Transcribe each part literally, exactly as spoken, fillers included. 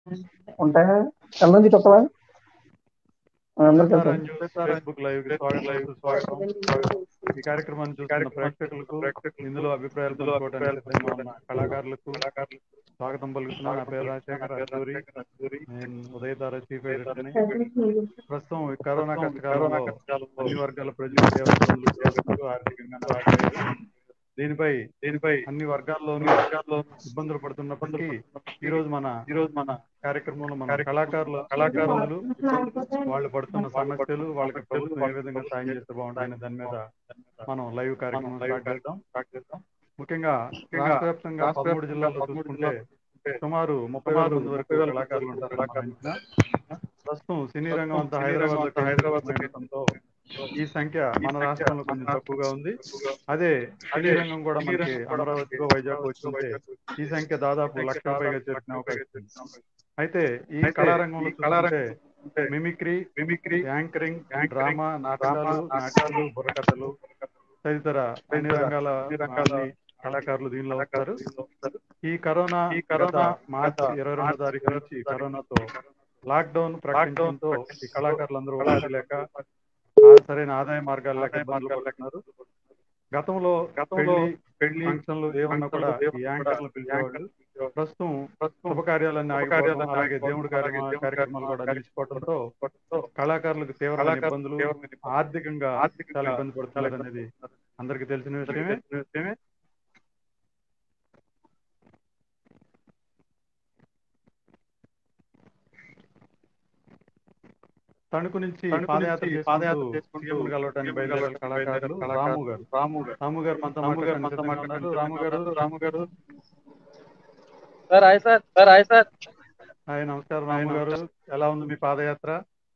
ఉంటాయా? ఎంతమంది చెప్పవా? అందరికి ఎస్ఆర్ఎన్ వెళ్తాను. న్యూస్ ఫేస్బుక్ లైవ్ కి స్వాగతం సుస్వాగతం. ఈ కార్యక్రమాన్ని చూస్తున్న ప్రేక్షకులకు, ఇందులో అభిప్రాయాలు పంచుకోవడానికి సిద్ధంగా ఉన్న కళాకారులకు స్వాగతం పలుకుతున్నాను. నా పేరు రాజశేఖర్ అద్దూరి. నేను ఉదయతార చీఫ్ ఎడిటర్ని. ప్రస్తుతం ఈ కరోనా కష్టకాలంలో అన్ని వర్గాల ప్రజలు తీవ్ర ఇబ్బందులు గురవుతున్నారు, ఆర్థికంగా నష్టపోయారు. దీనిపై అన్ని వర్గాల్లోనూ ఇబ్బందులు పడుతున్నప్పటికీ ఈరోజు మన కార్యక్రమంలో మనం కళాకారుల ఇబ్బందులు, వాళ్ళు పడుతున్న సమస్యలు, వాళ్ళకి ప్రభుత్వం ఏ విధంగా సాయం చేస్తే బాగుంటుందనే దాని మీద మనం లైవ్ కార్యక్రమం స్టార్ట్ చేద్దాం. ముఖ్యంగా రాష్ట్ర వ్యాప్తంగా పదమూడు జిల్లాల్లో చూసుకుంటే సుమారు ముప్పై వేల మంది వరకు కళాకారులు ఉంటారని మన అంచనా. ప్రస్తుతం సినీ రంగం అంతా హైదరాబాద్ లో కేంద్రీకృతమై ఉండటంతో ఈ సంఖ్య మన రాష్ట్రంలో కొంచెం తక్కువగా ఉంది. అదే సినీ రంగం కూడా మనకి అమరావతిలో, వైజాగ్ వచ్చింటే ఈ సంఖ్య దాదాపు లక్షకు పైగా చేరుకునే అవకాశం ఉంది. అయితే ఈ కళారంగంలో చూసుకుంటే మిమిక్రీ, యాంకరింగ్, డ్రామా, నాటకాలు, నాటికలు, బుర్రకథలు తదితర అన్ని రంగాల అన్ని కళాకారులు దీనిలో వస్తారు. ఈ కరోనా గత మార్చి ఇరవై రెండో తారీఖు నుంచి కరోనాతో లాక్డౌన్ ప్రకటించడంతో ఈ కళాకారులందరూ ఉపాధి లేక సరైన ఆదాయ మార్గాలు లేక ఇబ్బందులు పడుతున్నారు. గతంలో పెళ్లి ఫంక్షన్లు ఏమన్నా కూడా ఈ యాంకర్లు పిలిచేవాళ్ళు. ప్రస్తుతం శుభకార్యాలన్నీ ఆగిపోవడం, అలాగే దేవుడి కార్యక్రమ కార్యక్రమాలు కూడా నిలిచిపోవడంతో కళాకారులకు తీవ్రమైన ఇబ్బందులు, ఆర్థికంగా చాలా ఇబ్బంది పడుతున్నారు అనేది అందరికీ తెలిసిన విషయమే. తణుకు నుంచి పాదయాత్ర చేసుకుంటూ సీఎం కలవటానికి బయలుదేరారు కళాకారులు రాము గారు. రాము గారు మనతో మాట్లాడటానికి సిద్ధంగా ఉన్నారు. రాము గారు. Sir hi sir sir hi sir hi, నమస్కారం రాము గారు. ఎలా ఉంది మీ పాదయాత్ర?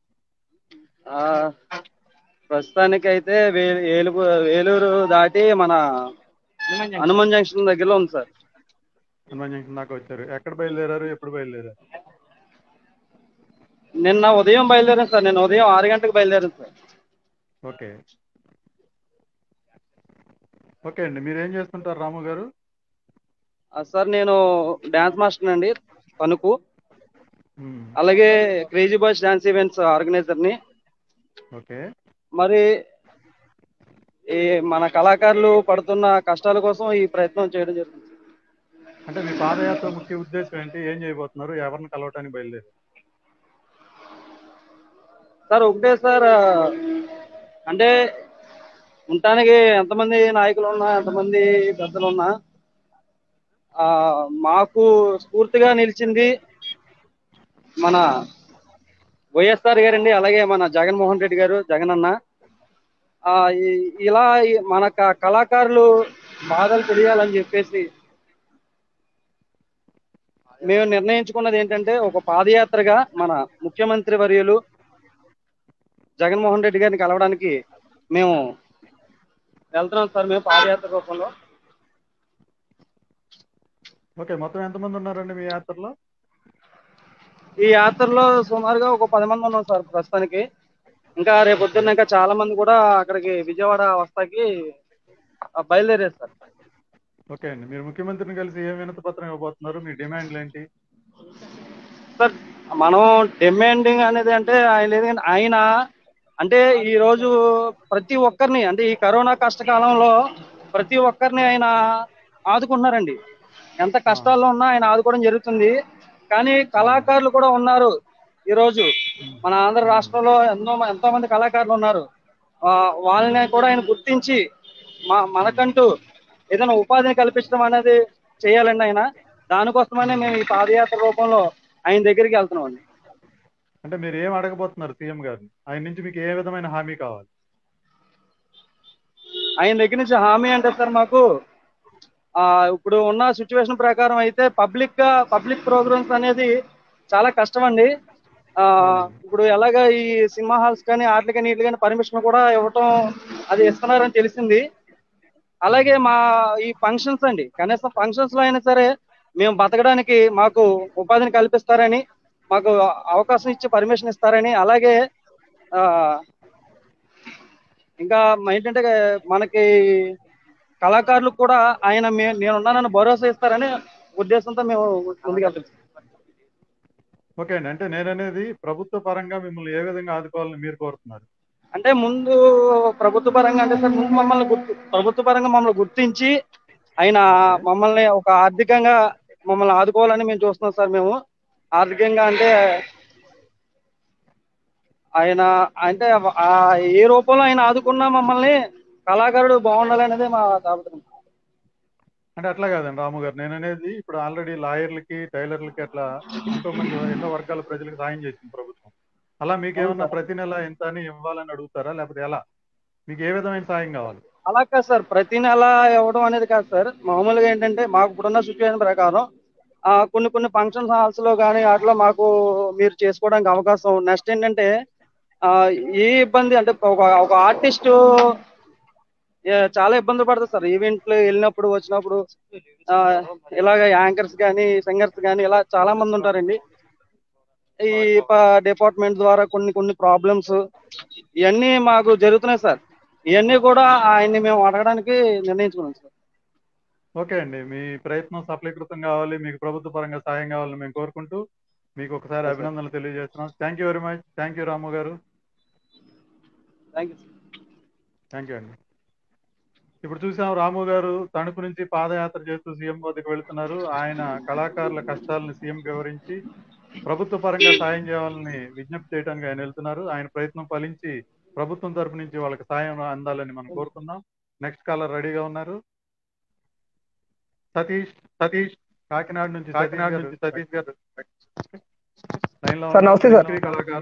ప్రస్తుతానికి అయితే ఏలుగు ఏలూరు దాటి మన హనుమాన్ జంక్షన్ దగ్గరలో ఉంది సార్. హనుమాన్ జంక్షన్ దాకా వచ్చారు. ఎక్కడ బయలుదేరారు, ఎప్పుడు బయలుదేరారు? నిన్న ఉదయం బయలుదేరాను సార్. నిన్న ఉదయం ఆరు గంటలకు బయలుదేరాను సార్. ఓకే ఓకే అండి. మీరు ఏం చేస్తుంటారు రాము గారు? సార్ నేను డాన్స్ మాస్టర్ అండి తణుకు. అలాగే క్రేజీ బాయ్స్ డాన్స్ ఈవెంట్స్ ఆర్గనైజర్ని. ఓకే. మరి ఈ మన కళాకారులు పడుతున్న కష్టాల కోసం ఈ ప్రయత్నం చేయడం జరుగుతుంది. అంటే మీ పాదయాత్ర ముఖ్య ఉద్దేశం ఏంటి? ఏం చేయబోతున్నారు? ఎవరిని కలవటానికి బయలుదేరారు? సార్ ఒకటే సార్, అంటే ఉండటానికి ఎంతమంది నాయకులు ఉన్నా, ఎంతమంది పెద్దలు ఉన్నా, ఆ మాకు స్ఫూర్తిగా నిలిచింది మన వైఎస్ఆర్ గారండి. అలాగే మన జగన్మోహన్ రెడ్డి గారు, జగన్ అన్న. ఆ ఇలా మన కళాకారులు బాధలు తెలియాలని చెప్పేసి మేము నిర్ణయించుకున్నది ఏంటంటే, ఒక పాదయాత్రగా మన ముఖ్యమంత్రి వర్యులు జగన్మోహన్ రెడ్డి గారిని కలవడానికి మేము వెళ్తున్నాం సార్. మేము పాదయాత్ర రూపంలో. ఓకే, మొత్తం ఎంతమంది ఉన్నారండి మీ యాత్రలో? ఈ యాత్రలో సుమారుగా ఒక పది మంది ఉన్నాం సార్ ప్రస్తుతానికి. ఇంకా రేపు పొద్దున్న ఇంకా చాలా మంది కూడా అక్కడికి విజయవాడ వస్తాకి బయలుదేరారు సార్. ఓకే అండి. మీరు ముఖ్యమంత్రిని కలిసి ఏం వినతి పత్రం ఇవ్వబోతున్నారు? మీ డిమాండ్లు ఏంటి? సార్ మనం డిమాండింగ్ అనేది అంటే ఆయన లేదు, కానీ ఆయన అంటే ఈ రోజు ప్రతి ఒక్కరిని, అంటే ఈ కరోనా కష్టకాలంలో ప్రతి ఒక్కరిని ఆయన ఆదుకుంటున్నారండి. ఎంత కష్టాల్లో ఉన్నా ఆయన ఆదుకోవడం జరుగుతుంది. కానీ కళాకారులు కూడా ఉన్నారు. ఈ రోజు మన ఆంధ్ర రాష్ట్రంలో ఎన్నో ఎంతో మంది కళాకారులు ఉన్నారు. వాళ్ళని కూడా ఆయన గుర్తించి మా మనకంటూ ఏదైనా ఉపాధిని కల్పించడం అనేది చేయాలండి ఆయన. దానికోసమనే మేము ఈ పాదయాత్ర రూపంలో ఆయన దగ్గరికి వెళ్తున్నాం అండి. అంటే మీరు ఏం అడగబోతున్నారు సీఎం గారిని? ఆయన నుంచి మీకు ఏ విధమైన హామీ కావాలి? ఆయన దగ్గర నుంచి హామీ అంటే సార్, మాకు ఆ ఇప్పుడు ఉన్న సిచ్యువేషన్ ప్రకారం అయితే పబ్లిక్ గా పబ్లిక్ ప్రోగ్రామ్స్ అనేది చాలా కష్టం అండి. ఆ ఇప్పుడు ఎలాగ ఈ సినిమా హాల్స్ కానీ వాటికి కానీ వీటికి కానీ పర్మిషన్ కూడా ఇవ్వటం అది ఇస్తున్నారని తెలిసింది. అలాగే మా ఈ ఫంక్షన్స్ అండి, కనీసం ఫంక్షన్స్ లో అయినా సరే మేము బతకడానికి మాకు ఉపాధిని కల్పిస్తారని, మాకు అవకాశం ఇచ్చి పర్మిషన్ ఇస్తారని, అలాగే ఆ ఇంకా ఏంటంటే మనకి కళాకారులకు కూడా ఆయన నేనున్నానని భరోసా ఇస్తారని ఉద్దేశంతో మేము ముందుకెళ్తాం. ఓకే అండి. అంటే నేను అనేది ప్రభుత్వ పరంగా మిమ్మల్ని ఏ విధంగా ఆదుకోవాలని మీరు కోరుతున్నారు? అంటే ముందు ప్రభుత్వ పరంగా అంటే సార్ ముందు మమ్మల్ని గుర్తు ప్రభుత్వ పరంగా మమ్మల్ని గుర్తించి ఆయన ఓకే. మమ్మల్ని ఒక ఆర్థికంగా మమ్మల్ని ఆదుకోవాలని మేము చూస్తున్నాం సార్. మేము ఆర్థికంగా అంటే ఆయన అంటే ఆ ఏ రూపంలో ఆయన ఆదుకున్నా మమ్మల్ని కళాకారుడు బాగుండాలనేది మా తాపత్రయం. అంటే అట్లా కాదండి రాము గారు, నేను అనేది ఇప్పుడు ఆల్రెడీ లాయర్లకి, టైలర్లకి అట్లా ఎంతో మంది ఎన్నో వర్గాల ప్రజలకు సాయం చేసింది ప్రభుత్వం. అలా మీకేమన్నా ప్రతి నెల ఎంత అని ఇవ్వాలని అడుగుతారా, లేకపోతే ఎలా? మీకు ఏ విధమైన సాయం కావాలి? అలా కాదు సార్, ప్రతి నెల ఇవ్వడం అనేది కాదు సార్. మామూలుగా ఏంటంటే మాకు ఇప్పుడున్న సిచ్యువేషన్ ప్రకారం ఆ కొన్ని కొన్ని ఫంక్షన్ హాల్స్ లో కానీ వాటిలో మాకు మీరు చేసుకోవడానికి అవకాశం. నెక్స్ట్ ఏంటంటే ఆ ఏ ఇబ్బంది అంటే ఒక ఒక ఆర్టిస్ట్ చాలా ఇబ్బంది పడుతుంది సార్. ఈవెంట్లు వెళ్ళినప్పుడు వచ్చినప్పుడు ఆ ఇలాగ యాంకర్స్ కానీ సింగర్స్ కానీ ఇలా చాలా మంది ఉంటారండి. ఈ డిపార్ట్మెంట్ ద్వారా కొన్ని కొన్ని ప్రాబ్లమ్స్ ఇవన్నీ మాకు జరుగుతున్నాయి సార్. ఇవన్నీ కూడా ఆయన్ని మేము అడగడానికి నిర్ణయించుకున్నాం సార్. ఓకే అండి, మీ ప్రయత్నం సఫలీకృతం కావాలి, మీకు ప్రభుత్వ పరంగా సాయం కావాలని మేము కోరుకుంటూ మీకు ఒకసారి అభినందనలు తెలియజేస్తున్నాం. Thank you very much. Thank you Ramu గారు. థ్యాంక్ యూ థ్యాంక్ యూ అండి. ఇప్పుడు చూసాం రాము గారు తణుకు నుంచి పాదయాత్ర చేస్తూ సీఎం వద్దకు వెళుతున్నారు. ఆయన కళాకారుల కష్టాలను సీఎం వివరించి ప్రభుత్వ పరంగా సాయం చేయాలని విజ్ఞప్తి చేయడానికి ఆయన వెళ్తున్నారు. ఆయన ప్రయత్నం ఫలించి ప్రభుత్వం తరపు నుంచి వాళ్ళకి సాయం అందాలని మనం కోరుకుందాం. నెక్స్ట్ కాలర్ రెడీగా ఉన్నారు. సతీష్ సతీష్ కాకినాడ నుంచి కాకినాడ నుంచి సతీష్ గారు లైన్ లో సార్ నమస్తే సార్.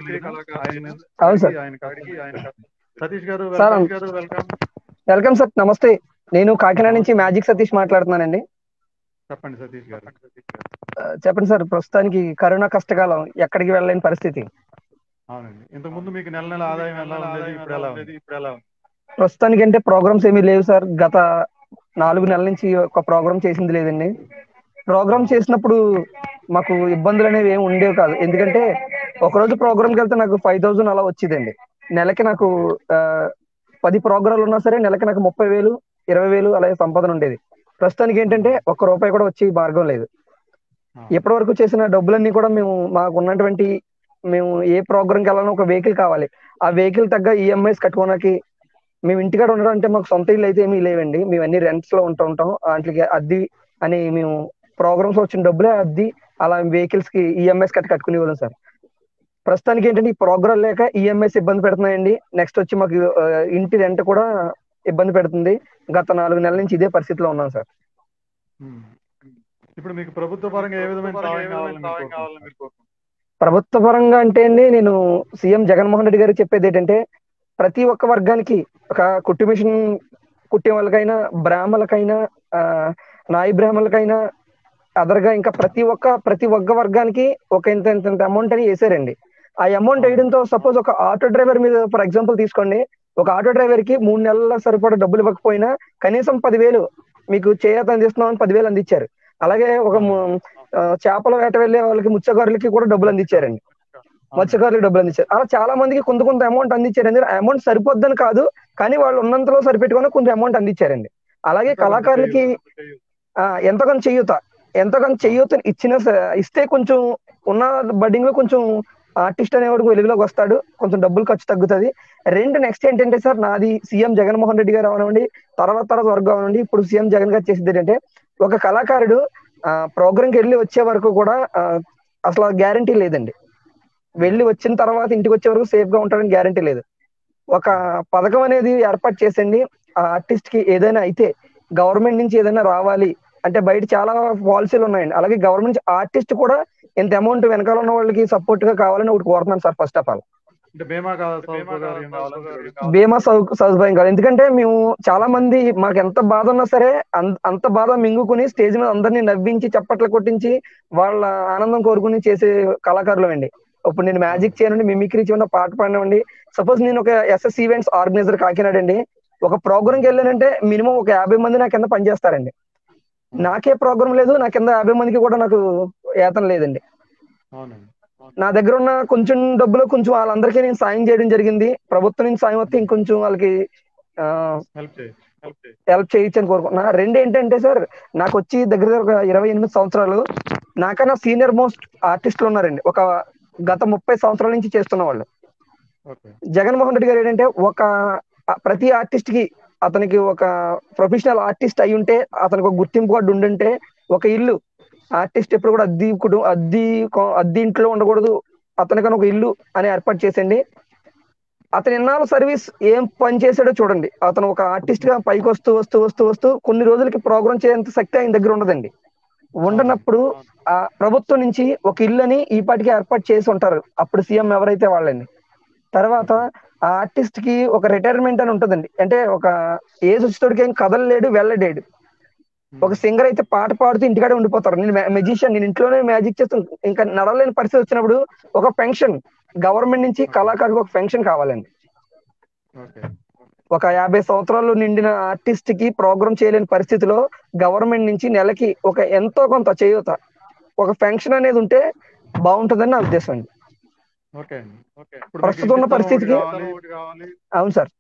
సతీష్ గారు వెల్కమ్ గారు వెల్కమ్ వెల్కమ్ సార్. నమస్తే, నేను కాకినాడ నుంచి మ్యాజిక్ సతీష్ మాట్లాడుతున్నానండి. చెప్పండి సతీష్ గారు. చెప్పండి సార్. ప్రస్తుతానికి కరోనా కష్టకాలం, ఎక్కడికి వెళ్ళలేని పరిస్థితి. అవునండి. ఇంతకు ముందు మీకు నెల నెల ఆదాయం ఎలా ఉండేది, ఇప్పుడు ఎలా ఉంది? ఇప్పుడు ఎలా ఉంది? ప్రస్తుతానికి అంటే ప్రోగ్రామ్స్ ఏమీ లేవు సార్. గత నాలుగు నెలల నుంచి ఒక ప్రోగ్రామ్ చేసింది లేదండి. ప్రోగ్రామ్ చేసినప్పుడు మాకు ఇబ్బందులు అనేవి ఏమి ఉండేవి కాదు. ఎందుకంటే ఒకరోజు ప్రోగ్రామ్కి వెళ్తే నాకు ఫైవ్ థౌసండ్ అలా వచ్చేదండి. నెలకి నాకు ఆ పది ప్రోగ్రాంలు ఉన్నా సరే నెలకి నాకు ముప్పై వేలు ఇరవై వేలు అలాగే సంపాదన ఉండేది. ప్రస్తుతానికి ఏంటంటే ఒక్క రూపాయి కూడా వచ్చే మార్గం లేదు. ఇప్పటి వరకు చేసిన డబ్బులన్నీ కూడా మేము మాకు ఉన్నటువంటి మేము ఏ ప్రోగ్రామ్కి వెళ్ళాలన్నా ఒక వెహికల్ కావాలి. ఆ వెహికల్ తగ్గ ఈఎంఐస్ కట్టుకోవడానికి మేము ఇంటికాడ ఉండడం అంటే మాకు సొంత ఇల్లు అయితే ఏమీ లేవండి. మేము అన్ని రెంట్స్ లో ఉంటూ ఉంటాం. వాటికి అద్దె అని మేము ప్రోగ్రామ్స్ వచ్చిన డబ్బులే అద్దె అలా వెహికల్స్ కి ఈఎంఐస్ కట్టి కట్టుకునే వాళ్ళం సార్. ప్రస్తుతానికి ఏంటంటే ఈ ప్రోగ్రాం లేక ఈఎంఐస్ ఇబ్బంది పెడుతున్నాయండి. నెక్స్ట్ వచ్చి మాకు ఇంటి రెంట్ కూడా ఇబ్బంది పెడుతుంది. గత నాలుగు నెలల నుంచి ఇదే పరిస్థితిలో ఉన్నాం సార్. ఇప్పుడు మీకు ప్రభుత్వ పరంగా ఏ విధమైన సాయం కావాలని? ప్రభుత్వ పరంగా అంటే అండి, నేను సీఎం జగన్మోహన్ రెడ్డి గారు చెప్పేది ఏంటంటే ప్రతి ఒక్క వర్గానికి ఒక కుట్టు మిషన్ కుట్టే వాళ్ళకైనా, బ్రాహ్మణులకైనా, ఆ నాయి బ్రాహ్మణులకైనా అదర్గా ఇంకా ప్రతి ఒక్క ప్రతి ఒక్క వర్గానికి ఒక ఇంత ఇంత అమౌంట్ అని వేసారండి. ఆ అమౌంట్ వేయడంతో సపోజ్ ఒక ఆటో డ్రైవర్ మీద ఫర్ ఎగ్జాంపుల్ తీసుకోండి. ఒక ఆటో డ్రైవర్ కి మూడు నెలల సరిపడా డబ్బులు ఇవ్వకపోయినా కనీసం పదివేలు మీకు చేయూత అందిస్తున్నామని పదివేలు అందించారు. అలాగే ఒక చేపల వేట వెళ్ళే వాళ్ళకి ముత్స్యకారులకి కూడా డబ్బులు అందించారండి. మత్స్యకారులకు డబ్బులు అందించారు. అలా చాలా మందికి కొంత కొంత అమౌంట్ అందించారు. ఎందుకంటే అమౌంట్ సరిపోద్దని కాదు, కానీ వాళ్ళు ఉన్నంతలో సరిపెట్టుకుని కొంత అమౌంట్ అందించారండి. అలాగే కళాకారులకి ఆ ఎంతో కొంత చేయూత ఎంతో కొంత చేయూత ఇచ్చిన ఇస్తే కొంచెం ఉన్న బడ్డింగ్ లో కొంచెం ఆర్టిస్ట్ అనేవాడు వెలుగులోకి వస్తాడు, కొంచెం డబ్బులు ఖర్చు తగ్గుతుంది. రెండు నెక్స్ట్ ఏంటంటే సార్, నాది సీఎం జగన్మోహన్ రెడ్డి గారు అవనండి, తర్వాత తర్వాత వర్గం అవనండి, ఇప్పుడు సీఎం జగన్ గారు చేసేది ఏంటంటే ఒక కళాకారుడు ఆ ప్రోగ్రామ్కి వెళ్ళి వచ్చే వరకు కూడా అసలు గ్యారంటీ లేదండి. వెళ్ళి వచ్చిన తర్వాత ఇంటికి వచ్చే వరకు సేఫ్ గా ఉంటాడని గ్యారంటీ లేదు. ఒక పథకం అనేది ఏర్పాటు చేసండి. ఆ ఆర్టిస్ట్ కి ఏదైనా అయితే గవర్నమెంట్ నుంచి ఏదైనా రావాలి అంటే బయట చాలా పాలసీలు ఉన్నాయండి. అలాగే గవర్నమెంట్ ఆర్టిస్ట్ కూడా ఇంత అమౌంట్ వెనకాల ఉన్న వాళ్ళకి సపోర్ట్ గా కావాలని ఒకటి కోరుతున్నాను సార్. ఫస్ట్ ఆఫ్ ఆల్ బీమా సౌకర్యం కాదు. ఎందుకంటే మేము చాలా మంది మాకు ఎంత బాధ ఉన్నా సరే అంత బాధ మింగుకుని స్టేజ్ మీద అందరినీ నవ్వించి చప్పట్లు కొట్టించి వాళ్ళ ఆనందం కోరుకుని చేసే కళాకారులు అండి. ఇప్పుడు నేను మ్యాజిక్ చేయనండి, మిమిక్రీ చేయను, పాట పాడినండి. సపోజ్ నేను ఒక ఎస్ఎస్ ఈవెంట్స్ ఆర్గనైజర్ కాకినాడ అండి. ఒక ప్రోగ్రామ్కి వెళ్ళానంటే మినిమం ఒక యాభై మంది నా కింద పనిచేస్తారండి. నాకే ప్రోగ్రామ్ లేదు, నా కింద యాభై మందికి కూడా నాకు వేతనం లేదండి. నా దగ్గర ఉన్న కొంచెం డబ్బులు కొంచెం వాళ్ళందరికీ నేను సాయం చేయడం జరిగింది. ప్రభుత్వం నుంచి సాయం వస్తే ఇంకొంచెం వాళ్ళకి హెల్ప్ చేయొచ్చు అని కోరుకుంటున్నా. రెండు ఏంటంటే సార్, నాకు వచ్చి దగ్గర దగ్గర ఒక ఇరవై ఎనిమిది సంవత్సరాలు. నాకన్నా సీనియర్ మోస్ట్ ఆర్టిస్టులు ఉన్నారండి, ఒక గత ముప్పై సంవత్సరాల నుంచి చేస్తున్న వాళ్ళు. ఓకే జగన్మోహన్ రెడ్డి గారు ఏంటంటే ఒక ఆ, ప్రతి ఆర్టిస్ట్ కి అతనికి ఒక ప్రొఫెషనల్ ఆర్టిస్ట్ అయి ఉంటే అతనికి ఒక గుర్తింపు కార్డు ఉండుంటే ఒక ఇల్లు, ఆర్టిస్ట్ ఎప్పుడు కూడా అద్దె కుటుంబం అద్దె కొ- అద్దె ఇంట్లో ఉండకూడదు, అతనికని ఒక ఇల్లు అని ఏర్పాటు చేసండి. అతను ఎన్నాళ్ళు సర్వీస్ ఏం పని చేశాడో చూడండి. అతను ఒక ఆర్టిస్ట్ గా పైకి వస్తూ వస్తూ వస్తూ వస్తూ కొన్ని రోజులకి ప్రోగ్రామ్ చేసేంత శక్తి ఆయన దగ్గర ఉండదండి. ఉండనప్పుడు ఆ ప్రభుత్వం నుంచి ఒక ఇల్లుని ఈ పాటికి ఏర్పాటు చేసి ఉంటారు అప్పుడు సీఎం ఎవరైతే వాళ్ళని. తర్వాత ఆ ఆర్టిస్ట్ కి ఒక రిటైర్మెంట్ అని ఉంటుందండి, అంటే ఒక ఏజ్ వచ్చేటోడికి ఏం కదలలేడు వెళ్ళలేడు. ఒక సింగర్ అయితే పాట పాడుతూ ఇంటికాడే ఉండిపోతారు. నేను మెజిషియన్, నేను ఇంట్లోనే మ్యాజిక్ చేస్తూ ఇంకా నడవలేని పరిస్థితి వచ్చినప్పుడు ఒక పెన్షన్ గవర్నమెంట్ నుంచి కళాకారులకు ఒక పెన్షన్ కావాలండి. ఓకే ఒక యాభై సంవత్సరాలు నిండిన ఆర్టిస్ట్ కి ప్రోగ్రామ్ చేయలేని పరిస్థితిలో గవర్నమెంట్ నుంచి నెలకి ఒక ఎంతో కొంత చేయూత, ఒక పెన్షన్ అనేది ఉంటే బాగుంటుందని నా ఉద్దేశం అండి. ఓకే అండి. ఇప్పుడు మీకు ప్రస్తుతం ఉన్న ఇంటి స్థలం ఒకటి పరిస్థితికి కావాలి, అవును సార్,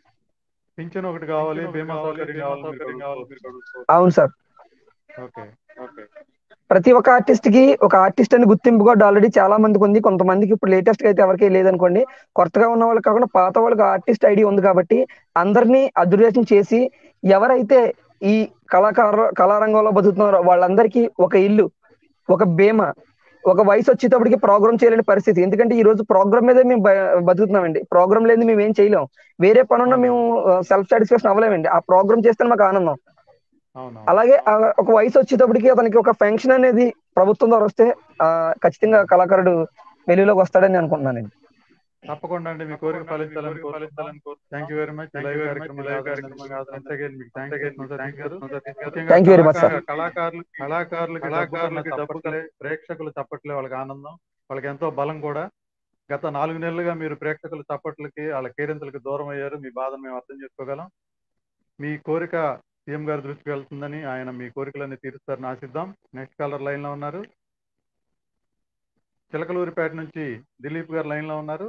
పింఛన్ ఒకటి కావాలి, బీమా సౌకర్యం కావాలి మీరు అడుగుతున్నారు. అవును సార్. ఓకే ప్రతి ఒక్క ఆర్టిస్ట్ కి ఒక ఆర్టిస్ట్ అని గుర్తింపు కూడా ఆల్రెడీ చాలా మందికి ఉంది. కొంతమందికి ఇప్పుడు లేటెస్ట్ గా అయితే ఎవరికి లేదనుకోండి, కొత్తగా ఉన్న వాళ్ళకి కాకుండా పాత వాళ్ళకి ఆర్టిస్ట్ ఐడి ఉంది కాబట్టి అందరినీ అధురేషన్ చేసి ఎవరైతే ఈ కళాకారు కళారంగంలో బతుకుతున్నారో వాళ్ళందరికీ ఒక ఇల్లు, ఒక బీమా, ఒక వయసు వచ్చేటప్పటికి ప్రోగ్రామ్ చేయలేని పరిస్థితి. ఎందుకంటే ఈ రోజు ప్రోగ్రామ్ మీదే మేము బ- బతుకుతున్నామండి. ప్రోగ్రామ్ లేదు మేము ఏం చేయలేం. వేరే పనున్నా మేము సెల్ఫ్ సాటిస్ఫాక్షన్ అవ్వలేమండి. ఆ ప్రోగ్రామ్ చేస్తే మాకు ఆనందం. అవును అలాగే ఆ ఒక వయసు వచ్చేటప్పటికి అతనికి ఒక పెన్షన్ అనేది ప్రభుత్వం ద్వారా వస్తే ఆ ఖచ్చితంగా కళాకారుడు వెలుగులోకి వస్తాడని నేను అనుకుంటున్నానండి. తప్పకుండా అండి, మీ కోరిక ఫలించాలని కోరుకుంటున్నాం. Thank you very much. Live కార్యక్రమాన్ని ఆదరించినందుకు వన్స్ అగైన్ మీకు థ్యాంక్స్ చెప్తున్నాం సతీష్ గారు. ముఖ్యంగా thank you very much sir. కళాకారు కళాకారులు కళాకారులకి డబ్బు కన్నా చప్పట్లే, ప్రేక్షకులు చప్పట్లే వాళ్ళకి ఆనందం, వాళ్ళకి ఎంతో బలం కూడా. గత నాలుగు నెలలుగా మీరు ప్రేక్షకుల చప్పట్లకి వాళ్ళ కేరింతలకి దూరం అయ్యారు. మీ బాధను మేము అర్థం చేసుకోగలం. మీ కోరిక సీఎం గారి దృష్టికి వెళ్తుందని, ఆయన మీ కోరికలన్నీ తీరుస్తారని ఆశిద్దాం. నెక్స్ట్ కాలర్ లైన్ లో ఉన్నారు, చిలకలూరిపేట నుంచి దిలీప్ గారు లైన్ లో ఉన్నారు.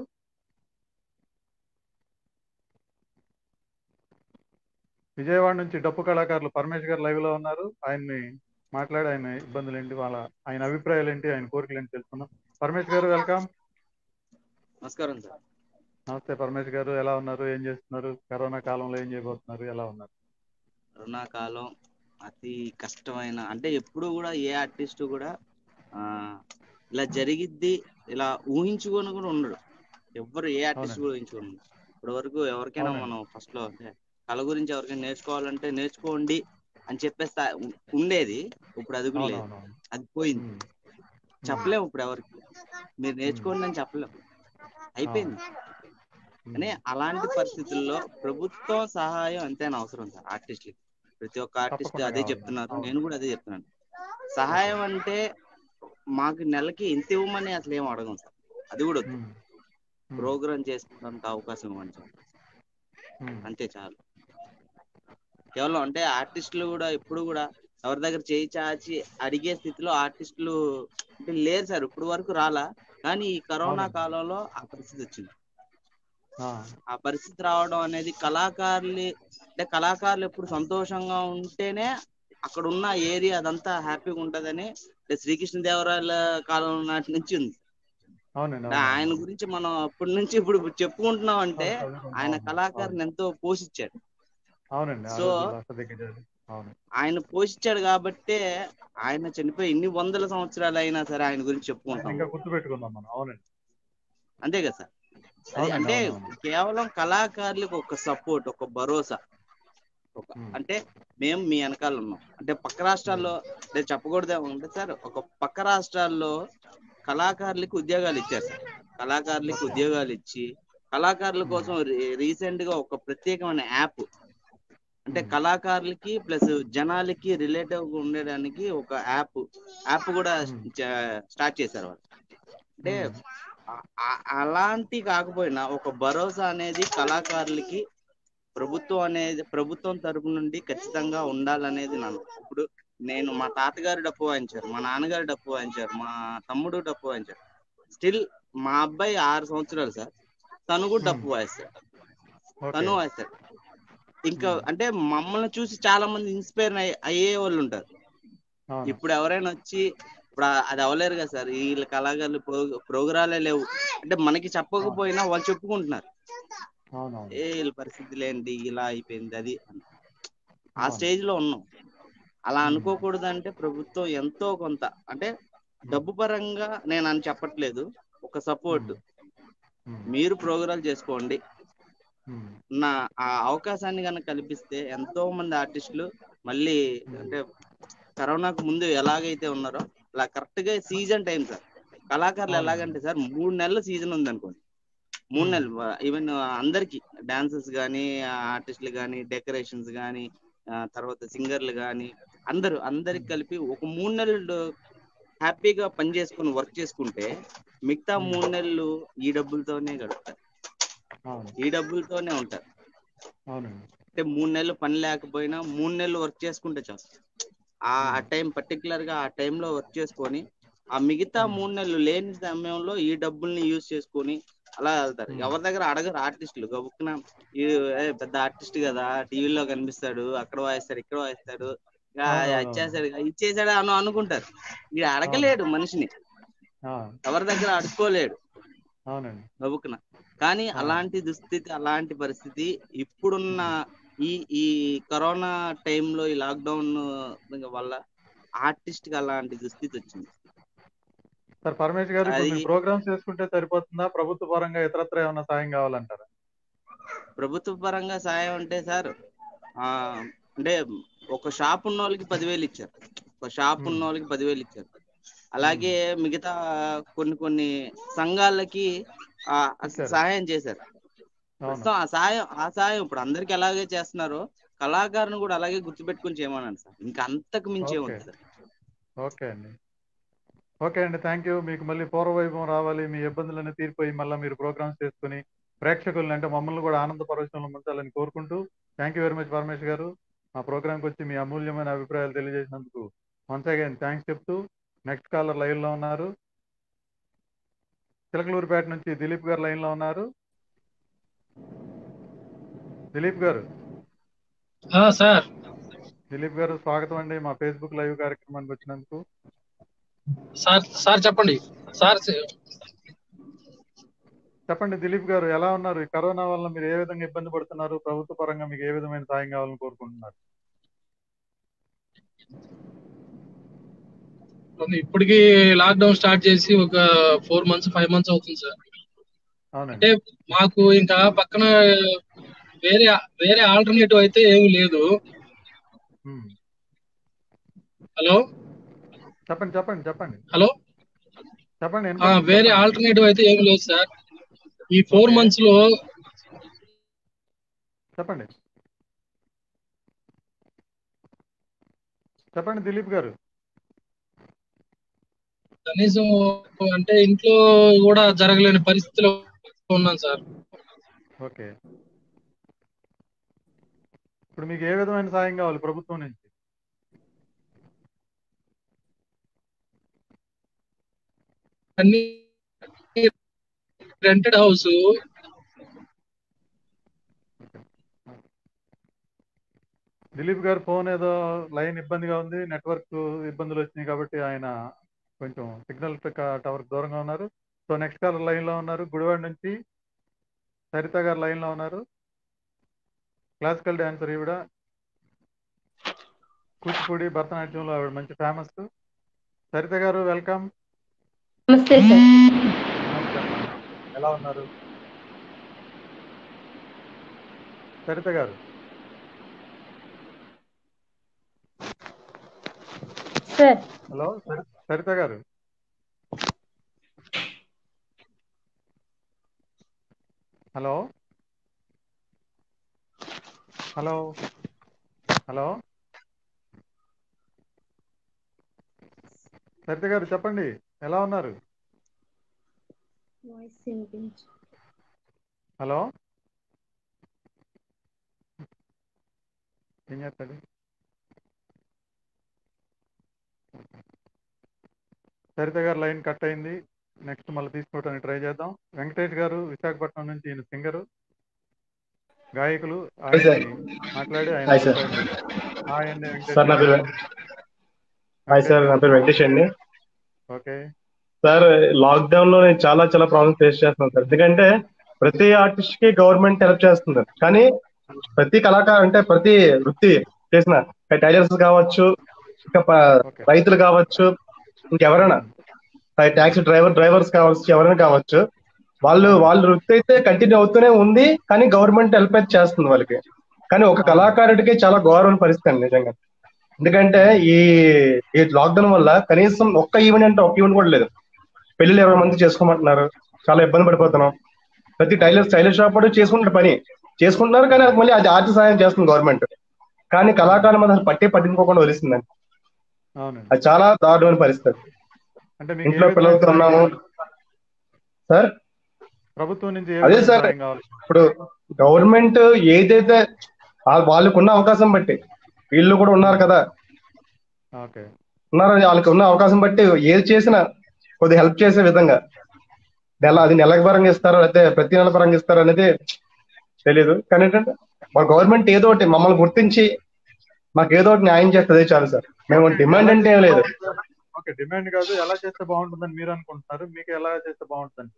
విజయవాడ నుంచి డప్పు కళాకారులు పరమేష్ గారు లైవ్ లో ఉన్నారు. ఆయన్ని మాట్లాడి ఆయన ఇబ్బందులు ఏంటి, వాళ్ళ ఆయన అభిప్రాయాలు ఏంటి, ఆయన కోరికలు ఏంటి తెలుసుకున్నాం. పరమేష్ గారు వెల్కమ్. నమస్కారం సార్. నమస్తే పరమేష్ గారు, ఎలా ఉన్నారు, ఏం చేస్తున్నారు, కరోనా కాలంలో ఏం చేయబోతున్నారు, ఎలా ఉన్నారు? కరోనా కాలం అతి కష్టమైన, అంటే ఎప్పుడు కూడా ఏ ఆర్టిస్ట్ కూడా ఆ ఇలా జరిగిద్ది ఇలా ఊహించుకొని కూడా ఉండడు. ఎవ్వరు ఏ ఆర్టిస్ట్ కూడా ఊహించుకొని ఉండడు. ఇప్పటి వరకు ఎవరికైనా మనం ఫస్ట్ లో అంటే కళ గురించి ఎవరికైనా నేర్చుకోవాలంటే నేర్చుకోండి అని చెప్పేస్తా ఉండేది. ఇప్పుడు అది కూడా లేదు, అది పోయింది. చెప్పలేము ఇప్పుడు ఎవరికి మీరు నేర్చుకోండి అని చెప్పలేము, అయిపోయింది. కానీ అలాంటి పరిస్థితుల్లో ప్రభుత్వం సహాయం ఎంతైనా అవసరం సార్ ఆర్టిస్టులకి. ప్రతి ఒక్క ఆర్టిస్ట్ అదే చెప్తున్నారు, నేను కూడా అదే చెప్తున్నాను. సహాయం అంటే మాకు నెలకి ఇంత ఇవ్వమని అసలు ఏం అడగం సార్, అది కూడా వద్దు. ప్రోగ్రామ్ చేసుకోవడానికి అవకాశం ఇవ్వండి సార్, అంతే చాలు. కేవలం అంటే ఆర్టిస్టులు కూడా ఎప్పుడు కూడా ఎవరి దగ్గర చేయి చాచి అడిగే స్థితిలో ఆర్టిస్టులు అంటే లేరు సార్, ఇప్పుడు వరకు రాలా. కానీ ఈ కరోనా కాలంలో ఆ పరిస్థితి వచ్చింది. ఆ పరిస్థితి రావడం అనేది కళాకారులు అంటే కళాకారులు ఎప్పుడు సంతోషంగా ఉంటేనే అక్కడ ఉన్న ఏరియా అదంతా హ్యాపీగా ఉంటదని అంటే శ్రీకృష్ణదేవరాయల కాలం నాటి నుంచి ఉంది. ఆయన గురించి మనం అప్పటి నుంచి ఇప్పుడు చెప్పుకుంటున్నాం అంటే ఆయన కళాకారుని ఎంతో పోషించాడు. సో ఆయన పోషించాడు కాబట్టే ఆయన చనిపోయి ఎన్ని వందల సంవత్సరాలు అయినా సరే ఆయన గురించి చెప్పుకుంటాం, అంతే కదా సార్. అది అంటే కేవలం కళాకారులకు ఒక సపోర్ట్, ఒక భరోసా, ఒక అంటే మేము మీ వెనకాల ఉన్నాం. అంటే పక్క రాష్ట్రాల్లో నేను చెప్పకూడదే ఉంది సార్, ఒక పక్క రాష్ట్రాల్లో కళాకారులకు ఉద్యోగాలు ఇచ్చారు సార్. కళాకారులకు ఉద్యోగాలు ఇచ్చి కళాకారుల కోసం రీసెంట్ గా ఒక ప్రత్యేకమైన యాప్, అంటే కళాకారులకి ప్లస్ జనాలకి రిలేటివ్ గా ఉండడానికి ఒక యాప్ యాప్ కూడా స్టార్ట్ చేశారు వాళ్ళు. అంటే అలాంటి కాకపోయినా ఒక భరోసా అనేది కళాకారులకి ప్రభుత్వం అనేది ప్రభుత్వం తరపు నుండి ఖచ్చితంగా ఉండాలనేది నన్ను. ఇప్పుడు నేను మా తాతగారు డప్పు వాయించారు, మా నాన్నగారు డప్పు వాయించారు, మా తమ్ముడు డప్పు వాయించారు. స్టిల్ మా అబ్బాయి ఆరు సంవత్సరాలు సార్, తను కూడా డప్పు వాయిస్తాడు, తను వాయిస్తాడు. ఇంకా అంటే మమ్మల్ని చూసి చాలా మంది ఇన్స్పైర్ అయ్యే వాళ్ళు ఉంటారు. ఇప్పుడు ఎవరైనా వచ్చి ఇప్పుడు ఆ- అది అవ్వలేరు కదా సార్. వీళ్ళ కళాకారులు ప్రోగ్రాలే లేవు అంటే మనకి చెప్పకపోయినా వాళ్ళు చెప్పుకుంటున్నారు అవునవును ఏ వీళ్ళ పరిస్థితులు ఏంటి ఇలా అయిపోయింది అది అని. ఆ అవును స్టేజ్ లో ఉన్నాం. అలా ఉమ్, అనుకోకూడదు అంటే ప్రభుత్వం ఎంతో కొంత అంటే డబ్బు పరంగా నేను అని చెప్పట్లేదు, ఒక సపోర్ట్ ఉమ్, ఉమ్, మీరు ప్రోగ్రాలు చేసుకోండి ఉమ్, నా ఆ అవకాశాన్ని కనుక కల్పిస్తే ఎంతో మంది ఆర్టిస్టులు మళ్ళీ అంటే కరోనాకు ముందు ఎలాగైతే ఉన్నారో అలా కరెక్ట్ గా సీజన్ టైం సార్. కళాకారులు అవునండి ఎలాగంటే సార్ మూడు నెలల సీజన్ ఉంది అనుకోండి, మూడు ఉమ్, నెలలు ఈవెన్ అందరికి డాన్సర్స్ కానీ ఆర్టిస్టులు కానీ డెకరేషన్స్ కానీ తర్వాత సింగర్లు కానీ అందరూ అందరికి కలిపి ఒక మూడు నెలలు హ్యాపీగా పని చేసుకుని వర్క్ చేసుకుంటే మిగతా ఉమ్, మూడు నెలలు ఈ డబ్బులతోనే గడుపుతారు, అవును ఈ డబ్బులతోనే ఉంటారు. అవునండి అంటే మూడు నెలలు పని లేకపోయినా మూడు నెలలు వర్క్ చేసుకుంటే చాలు. ఆ ఉమ్, టైం పర్టికులర్ గా ఆ టైంలో వర్క్ చేసుకొని ఆ మిగతా ఉమ్, మూడు నెలలు లేని సమయంలో ఈ డబ్బుల్ని యూజ్ చేసుకొని అలా వెళ్తారు. ఉమ్, ఎవరి దగ్గర అడగరు ఆర్టిస్టులు. గబుక్కున ఈ ఏ పెద్ద ఆర్టిస్ట్ కదా టీవీలో కనిపిస్తాడు, అక్కడ వాయిస్తాడు ఇక్కడ వాయిస్తాడు ఇక అవునవునవును ఇచ్చేసాడు ఇచ్చేసాడు అని అనుకుంటారు. ఇది అవును అడగలేడు మనిషిని, ఆ, ఎవరి దగ్గర అడుక్కోలేడు అవునండి గబుక్కున. కానీ ఆ, అలాంటి దుస్థితి అలాంటి పరిస్థితి ఇప్పుడున్న ఉమ్, ఈ ఈ కరోనా టైంలో ఈ లాక్డౌన్ వల్ల ఆర్టిస్ట్ కి అలాంటి దుస్థితి వచ్చింది. సార్ పరమేష్ గారు ఇప్పుడు అది మీరు ప్రోగ్రామ్స్ చేసుకుంటే సరిపోతుందా, ప్రభుత్వ పరంగా ఇతరత్ర ఏమైనా సాయం కావాలంటారా? ప్రభుత్వ పరంగా సాయం అంటే సార్ ఆ అంటే ఒక షాప్ ఉన్న వాళ్ళకి పదివేలు ఇచ్చారు, ఒక షాప్ ఉన్న ఉమ్, వాళ్ళకి పదివేలు ఇచ్చారు. ఉమ్, అలాగే మిగతా కొన్ని కొన్ని సంఘాలకి ఆ ఇచ్చారు సహాయం చేశారు. అవును ప్రస్తుతం ఆ సాయం ఆ సాయం ఇప్పుడు అందరికి ఎలాగే చేస్తున్నారో కళాకారుని కూడా అలాగే గుర్తుపెట్టుకుని చేయమన్నాను సార్. ఇంకా అంతకు మించి ఓకే ఏమొద్దు సార్. ఓకే అండి ఓకే అండి థ్యాంక్ యూ. మీకు మళ్ళీ పూర్వవైభవం రావాలి, మీ ఇబ్బందులన్నీ తీరిపోయి మళ్ళీ మీరు ప్రోగ్రామ్స్ చేసుకుని ప్రేక్షకులను అంటే మమ్మల్ని కూడా ఆనంద పరవశంలో ఉంచాలని కోరుకుంటూ thank you very much Paramesh గారు. మా ప్రోగ్రామ్కి వచ్చి మీ అమూల్యమైన అభిప్రాయాలు తెలియజేసినందుకు వన్స్ అగైన్ థ్యాంక్స్ చెప్తూ నెక్స్ట్ కాలర్ లైన్లో ఉన్నారు. చిలకలూరుపేట నుంచి దిలీప్ గారు లైన్లో ఉన్నారు. దిలీప్ గారు సార్ దిలీప్ గారు స్వాగతం అండి మా ఫేస్బుక్ లైవ్ కార్యక్రమానికి వచ్చినందుకు. సార్ సార్ చెప్పండి సార్. చెప్పండి దిలీప్ గారు, ఎలా ఉన్నారు? ఈ కరోనా వల్ల మీరు ఏ విధంగా ఇబ్బంది పడుతున్నారు? ప్రభుత్వ పరంగా మీకు ఏ విధమైన సాయం కావాలని కోరుకుంటున్నారు? ఇప్పటికి లాక్డౌన్ స్టార్ట్ చేసి ఒక ఫోర్ మంత్స్ ఫైవ్ మంత్స్ అవుతుంది సార్. అంటే అవునండి మాకు ఇంకా పక్కన వేరే వేరే ఆల్టర్నేటివ్ అయితే ఏమీ లేదు. ఉమ్. హలో చెప్పండి చెప్పండి చెప్పండి హలో చెప్పండి ఆ, వినపడుతుంది వేరే చెప్పండి. ఆల్టర్నేటివ్ అయితే ఏమీ లేదు సార్. ఈ ఫోర్ ఓకే మంత్స్ లో చెప్పండి చెప్పండి దిలీప్ గారు. కనీసం అంటే ఇంట్లో కూడా జరగలేని పరిస్థితిలో ఉన్నాం సార్. ఓకే ఇప్పుడు మీకు ఏ విధమైన సాయం కావాలి ప్రభుత్వం నుంచి? అన్ని రెంటెడ్ హౌస్. దిలీప్ గారు ఫోన్ ఏదో లైన్ ఇబ్బందిగా ఉంది, నెట్వర్క్ ఇబ్బందులు వచ్చినాయి కాబట్టి ఆయన కొంచెం సిగ్నల్ టవర్ దూరంగా ఉన్నారు. సో నెక్స్ట్ కాలర్ లైన్లో ఉన్నారు గుడివాడ నుంచి సరిత గారు లైన్లో ఉన్నారు. క్లాసికల్ డాన్సర్ ఈవిడ, కూచిపూడి భరతనాట్యంలో ఆవిడ మంచి ఫేమస్. సరిత గారు వెల్కమ్. నమస్తే సార్. చెప్పండి ఎలా ఉన్నారు సరిత గారు? సార్ హలో సరి- సరిత గారు హలో హలో హలో సరిత గారు చెప్పండి ఎలా ఉన్నారు? వాయిస్ వినిపించు. హలో ఏం చేస్తాడు? సరిత గారు లైన్ కట్ అయింది. నెక్స్ట్ మళ్ళీ తీసుకోవడానికి ట్రై చేద్దాం. వెంకటేష్ గారు విశాఖపట్నం నుంచి, ఈయన సింగరు గాయకులు, ఆయన్ని మాట్లాడి ఆయన హాయ్ సార్. అభిప్రాయం తెలుసు. హాయ్ అండి వెంకటేష్ సార్ నా గారు. పేరు హాయ్ సార్, నా వెంకటేష్ పేరు గారు వెంకటేష్ అండి. ఓకే సార్ లాక్డౌన్ లో నేను చాలా చాలా ప్రాబ్లమ్ ఫేస్ చేస్తున్నాను సార్. ఎందుకంటే ప్రతి ఆర్టిస్ట్ కి గవర్నమెంట్ హెల్ప్ చేస్తుంది సార్. కానీ ప్రతి కళాకారు అంటే ప్రతి వృత్తి చేసిన టైలర్స్ కావచ్చు, ఇంకా ప- ఓకే రైతులు కావచ్చు, ఇంకెవరైనా ట్యాక్సీ డ్రైవర్ డ్రైవర్స్ కావచ్చు, ఎవరైనా కావచ్చు, వాళ్ళు అవునండి వాళ్ళ వృత్తి అయితే కంటిన్యూ అవుతూనే ఉంది. కానీ గవర్నమెంట్ హెల్ప్ అయితే చేస్తుంది వాళ్ళకి. కానీ ఒక అవునండి కళాకారుడికి చాలా ఘోరమైన పరిస్థితి అండి నిజంగా. ఎందుకంటే ఉమ్, ఈ ఈ లాక్డౌన్ వల్ల కనీసం ఒక్క ఈవెంట్ అంటే ఒక్క ఈవెంట్ కూడా లేదు. పెళ్లిళ్ళు ఇరవై అవునండి మంది చేసుకోమంటున్నారు. చాలా ఇబ్బంది పడిపోతున్నాం. ప్రతి టైలర్ అవునండి టైలర్ షాప్ వాడు చేసుకుంటారు పని చేసుకుంటున్నారు. కానీ ఉమ్, అది మళ్ళీ అది ఆర్థిక సహాయం చేస్తుంది గవర్నమెంట్. కానీ ఉమ్, కళాకారుల మీద అసలు పట్టే పట్టించుకోకుండా వదిలిస్తుందండి. అవునండి. అది చాలా దారుణమైన పరిస్థితి. అంటే మీకు ఏ ఇంట్లో విధమైన పిల్లలతో సాయం ఉన్నాము కావాలి? సార్. ప్రభుత్వం నుంచి ఏ అదే విధమైన సార్, సాయం కావాలి? ఇప్పుడు గవర్నమెంట్ ఏదైతే ఆ- వాళ్ళకున్న అవకాశం బట్టి, వీళ్ళు కూడా ఉన్నారు ఉమ్, కదా, ఓకే ఉన్నారు వాళ్ళకి ఉన్న అవకాశం బట్టి ఏది చేసినా కొద్దిగా హెల్ప్ చేసే విధంగా, నెల ఉమ్, అది నెలకు పరంగా ఇస్తారో లేకపోతే ప్రతి నెల పరంగా ఇస్తారో అనేది తెలియదు. కానీ ఏంటంటే మా గవర్నమెంట్ ఏదో ఒకటి మమ్మల్ని గుర్తించి మాకు ఏదో ఒకటి న్యాయం చేస్తే చాలు సార్. మేము ఓకే అండి. ఎలా డిమాండ్ అంటే ఏం చేస్తే లేదు. బాగుంటుంది? ఓకే, డిమాండ్ కాదు, ఎలా చేస్తే బాగుంటుందని మీరు అనుకుంటున్నారు? మీకు ఎలా చేస్తే బాగుంటుందని?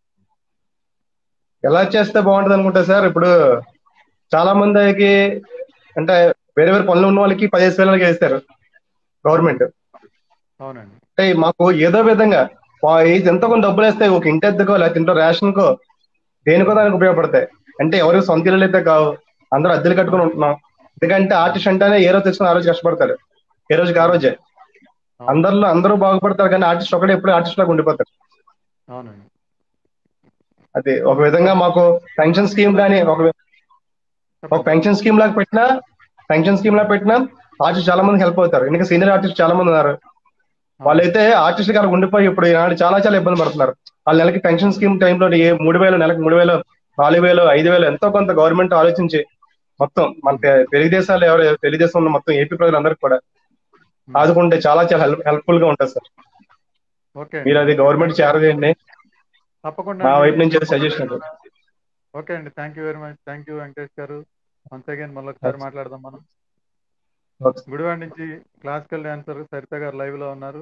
ఎలా చేస్తే బాగుంటుంది అనుకుంటా సార్. ఇప్పుడు చాలా మందికి అంటే వేరే వేరే పనులు ఉన్న వాళ్ళకి పదిహేను వేలకి వేస్తారు అవునండి గవర్నమెంట్. అవునండి అంటే మాకు ఏదో విధంగా వా- ఇది ఎంతో కొంత డబ్బులు వేస్తే ఒక ఇంటి అద్దెకో లేకపోతే ఇంట్లో రేషన్ కో దేనికో ఉమ్, దానికి ఉపయోగపడతాయి. అంటే ఎవరికి సొంత ఇల్లు అయితే కావు, అందరూ అద్దెలు కట్టుకుని అవునండి ఉంటున్నాం. ఎందుకంటే ఉమ్, ఆర్టిస్ట్ అంటేనే ఏ రోజు తెచ్చుకుని ఆ రోజు కష్టపడతాడు, ఏ రోజుకి ఆ రోజే. అవునండి అవునండి అందరిలో అందరూ బాగుపడతారు, కానీ ఆర్టిస్ట్ ఒకటే ఎప్పుడు ఆర్టిస్ట్ లాగా ఉండిపోతారు. అవునండి. అది ఒక విధంగా ప్రభు మాకు పెన్షన్ స్కీమ్ కానీ ఒక ఒక చెప్పండి చెప్పండి. పెన్షన్ స్కీమ్ లాగా పెట్టినా పెన్షన్ స్కీమ్ ఉమ్, లాగా పెట్టినా ఆర్టిస్ట్ చాలా మంది హెల్ప్ అవుతారు. ఎందుకంటే సీనియర్ ఆర్టిస్ట్ చాలా మంది ఉన్నారు. అవునండి వాళ్ళైతే ఆర్టిస్ట్ గారు ఉండిపోయి ఇప్పుడు ఈనాడు చాలా చాలా ఇబ్బంది పడుతున్నారు. వాళ్ళ నెలకి పెన్షన్ అవునండి స్కీమ్ టైంలో ఏ మూడు వేలు నెలకి మూడు వేలు నాలుగు వేలు ఐదు వేలు ఎంతో కొంత గవర్నమెంట్ ఆలోచించి మొత్తం మన ఉమ్, తె- తెలుగుదేశాలు ఎవరు తెలుగుదేశం ఉన్న మొత్తం ఏపీ ప్రజలందరికీ కూడా ఉమ్, ఆదుకుంటే చాలా చాలా హెల్ప్ హెల్ప్ఫుల్ గా ఉంటుంది సార్. ఓకే అండి మీరు అది ఓకే గవర్నమెంట్ థ్యాంక్ యూ. చేరదేయండి. తప్పకుండా మా అండి వైపు నుంచి తప్పకుండా సజెషన్ అది. ఓకే అండి. Thank you very much. Thank you Venkatesh గారు. వన్స్ అగైన్ మళ్ళీ ఒకసారి మాట్లాడదాం మనం. ఓకే. గుడివాడ నుంచి క్లాసికల్ డాన్సర్ సరిత గారు లైవ్ లో ఉన్నారు.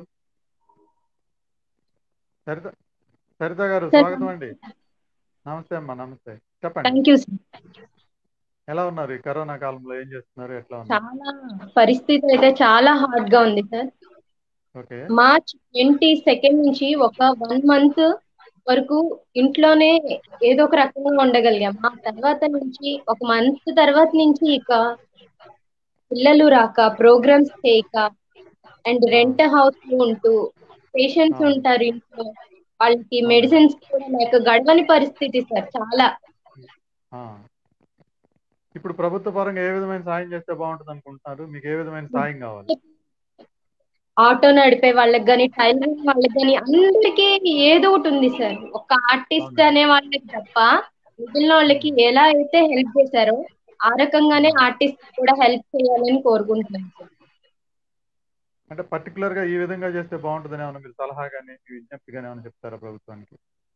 సరిత సరిత గారు సార్ స్వాగతం అండి. నమస్తే అమ్మా, నమస్తే. చెప్పండి, థ్యాంక్ యూ సార్. ఎలా ఉన్నారు? ఈ కరోనా కాలంలో ఏం చేస్తున్నారు? ఎట్లా ఉన్నారు? చాలా పరిస్థితి అయితే చాలా హార్డ్ గా ఉంది sir. Okay March twenty second నుంచి ఒక వన్ మంత్ వరకు ఇంట్లోనే ఏదో ఒక రకంగా ఉండగలిగాం. ఆ తర్వాత నుంచి ఒక మంత్ తర్వాత నుంచి ఇక పిల్లలు రాక, ప్రోగ్రామ్స్ చేయక, అండ్ ఆ, రెంట్ హౌస్ లో ఉంటూ పేషెంట్స్ అవును ఉంటారు ఇంట్లో, వాళ్ళకి అవునండి మెడిసిన్స్ కూడా లేక గడవని పరిస్థితి సార్ చాలా. ఆ. ఇప్పుడు ప్రభుత్వ పరంగా ఏ విధమైన సాయం చేస్తే బాగుంటుంది అనుకుంటున్నారు? మీకు ఏ విధమైన సాయం కావాలి? ఆటో నడిపే వాళ్ళకి కానీ, టైలరింగ్ వాళ్ళకి కానీ, అందరికీ ఏదో ఒకటి ఉంది సార్. ఒక ఆర్టిస్ట్ అవునండి అనే వాళ్ళకి తప్ప మిగిలిన వాళ్ళకి ఉమ్, ఎలా అయితే హెల్ప్ చేశారో ఆ రకంగానే ఉమ్. ఆర్టిస్ట్ కూడా హెల్ప్ చేయాలని కోరుకుంటున్నాను సార్. అంటే పర్టికులర్ గా ఈ విధంగా చేస్తే బాగుంటుందని ఏమైనా మీరు సలహా కానీ మీ విజ్ఞప్తి కానీ ఏమైనా చెప్తారా ప్రభుత్వానికి?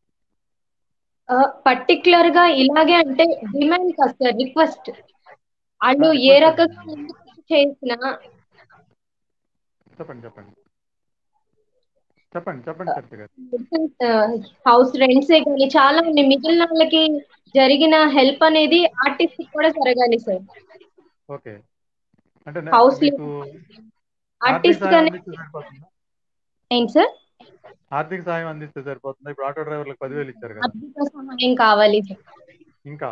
పర్టికులర్ గా ఇలాగే అంటే డిమాండ్ కాదు సార్, రిక్వెస్ట్. వాళ్ళు ఏ రిక్వెస్ట్ అండి. రకంగా ఎందుకు చేసినా చెప్పండి చెప్పండి చెప్పండి చెప్పండి సరిత గారు. హౌస్ రెంట్సే కానీ చాలా ఉన్నాయి. మిగిలిన వాళ్ళకి జరిగిన హెల్ప్ అనేది ఆర్టిస్ట్ కూడా జరగాలి సార్. ఓకే, అంటే నే- హౌస్ మీకు ఆర్థిక ఆర్టిస్ట్ సాయం గానే అందిస్తే సరిపోతుందా? ఏంటి సార్? ఆర్థిక సాయం అందిస్తే సరిపోతుందా? ఇప్పుడు ఆటో డ్రైవర్లకు పదివేలు ఇచ్చారు కదా, ఆర్థిక సహాయం కావాలి సార్. ఇంకా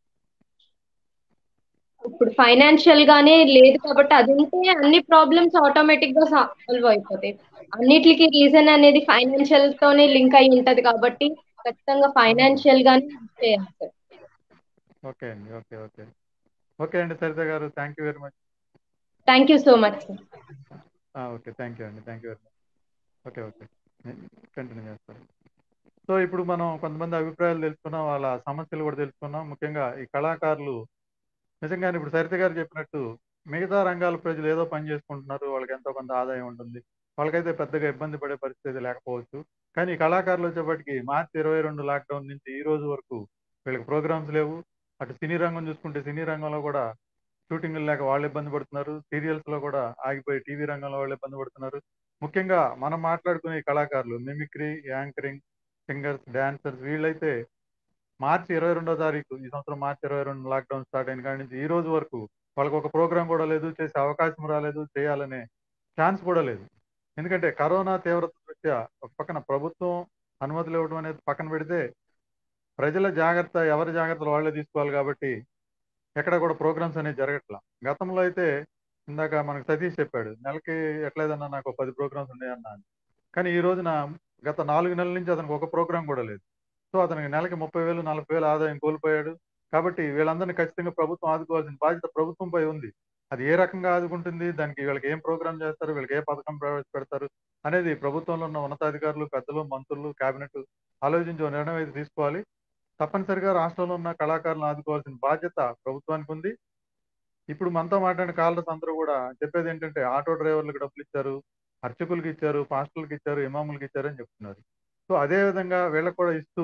ఇప్పుడు ఫైనాన్షియల్ గానే లేదు కాబట్టి అది ఉంటే అన్ని ప్రాబ్లమ్స్ ఆటోమేటిక్ గా సాల్వ్ అయిపోతాయి. అన్నిటికి రీజన్ అనేది ఫైనాన్షియల్ తోనే లింక్ అయి ఉంటది కాబట్టి ఖచ్చితంగా అవునండి. ఫైనాన్షియల్ గానే చేయాలి సార్. ఓకే అండి ఓకే ఓకే ఓకే అండి సరిత గారు, thank you very much. Thank you so much sir. Okay thank you అండి, thank you very much. Okay okay continue చేస్తాను. సో ఇప్పుడు మనం కొంతమంది అభిప్రాయాలు తెలుసుకున్నాం, వాళ్ళ సమస్యలు కూడా తెలుసుకున్నాం. ముఖ్యంగా ఈ కళాకారులు నిజంగానే ఇప్పుడు సరిత గారు చెప్పినట్టు మిగతా రంగాల ప్రజలు ఏదో పని చేసుకుంటున్నారు, వాళ్ళకి ఎంతో కొంత ఆదాయం ఉంటుంది, వాళ్ళకైతే పెద్దగా ఇబ్బంది పడే పరిస్థితి లేకపోవచ్చు. కానీ ఈ కళాకారులు వచ్చేప్పటికి మార్చి ఇరవై రెండు లాక్డౌన్ నుంచి ఈ రోజు వరకు వీళ్ళకి ప్రోగ్రామ్స్ లేవు. అటు సినీ రంగం చూసుకుంటే సినీ రంగంలో కూడా షూటింగ్లు లేక వాళ్ళు ఇబ్బంది పడుతున్నారు, సీరియల్స్ లో కూడా ఆగిపోయి టీవీ రంగంలో వాళ్ళు ఇబ్బంది పడుతున్నారు. ముఖ్యంగా మనం మాట్లాడుకునే ఈ కళాకారులు మిమిక్రీ, యాంకరింగ్, సింగర్స్, డాన్సర్స్ వీళ్ళైతే మార్చి ఇరవై రెండో తారీఖు ఈ సంవత్సరం మార్చి ఇరవై రెండు లాక్డౌన్ స్టార్ట్ అయిన కాడి నుంచి ఈ రోజు వరకు వాళ్ళకి ఒక ప్రోగ్రాం కూడా లేదు, చేసే అవకాశం రాలేదు, చేయాలనే ఛాన్స్ కూడా లేదు. ఎందుకంటే కరోనా తీవ్రత దృష్ట్యా ఒక పక్కన ప్రభుత్వం అనుమతులు ఇవ్వడం అనేది పక్కన పెడితే ప్రజల జాగ్రత్త ఎవరి జాగ్రత్తలు వాళ్ళే తీసుకోవాలి కాబట్టి ఎక్కడ కూడా ప్రోగ్రామ్స్ అనేవి జరగట్లా. గతంలో అయితే ఇందాక మనకు సతీష్ చెప్పాడు నెలకి ఎట్లేదన్నా నాకు ఒక పది ప్రోగ్రామ్స్ ఉన్నాయన్నా అని. కానీ ఈ రోజున గత నాలుగు నెలల నుంచి అతనికి ఒక ప్రోగ్రాం కూడా లేదు. సో అతనికి నెలకి ముప్పై వేలు నలభై వేలు ఆదాయం కోల్పోయాడు. కాబట్టి వీళ్ళందరినీ ఖచ్చితంగా ప్రభుత్వం ఆదుకోవాల్సిన బాధ్యత ప్రభుత్వంపై ఉంది. అది ఏ రకంగా ఆదుకుంటుంది, దానికి వీళ్ళకి ఏం ప్రోగ్రామ్ చేస్తారు, వీళ్ళకి ఏ పథకం ప్రవేశపెడతారు అనేది ప్రభుత్వంలో ఉన్న ఉన్నతాధికారులు, పెద్దలు, మంత్రులు, కేబినెట్ ఆలోచించి ఓ నిర్ణయం అయితే తీసుకోవాలి. తప్పనిసరిగా రాష్ట్రంలో ఉన్న కళాకారులను ఆదుకోవాల్సిన బాధ్యత ప్రభుత్వానికి ఉంది. ఇప్పుడు మనతో మాట్లాడిన కాలర్స్ అందరూ కూడా చెప్పేది ఏంటంటే ఆటో డ్రైవర్లకు డబ్బులు ఇచ్చారు, అర్చకులకు ఇచ్చారు, పాస్టర్లకు ఇచ్చారు, ఇమాములకు ఇచ్చారు అని చెప్తున్నారు. సో అదే విధంగా వీళ్ళకి కూడా ఇస్తూ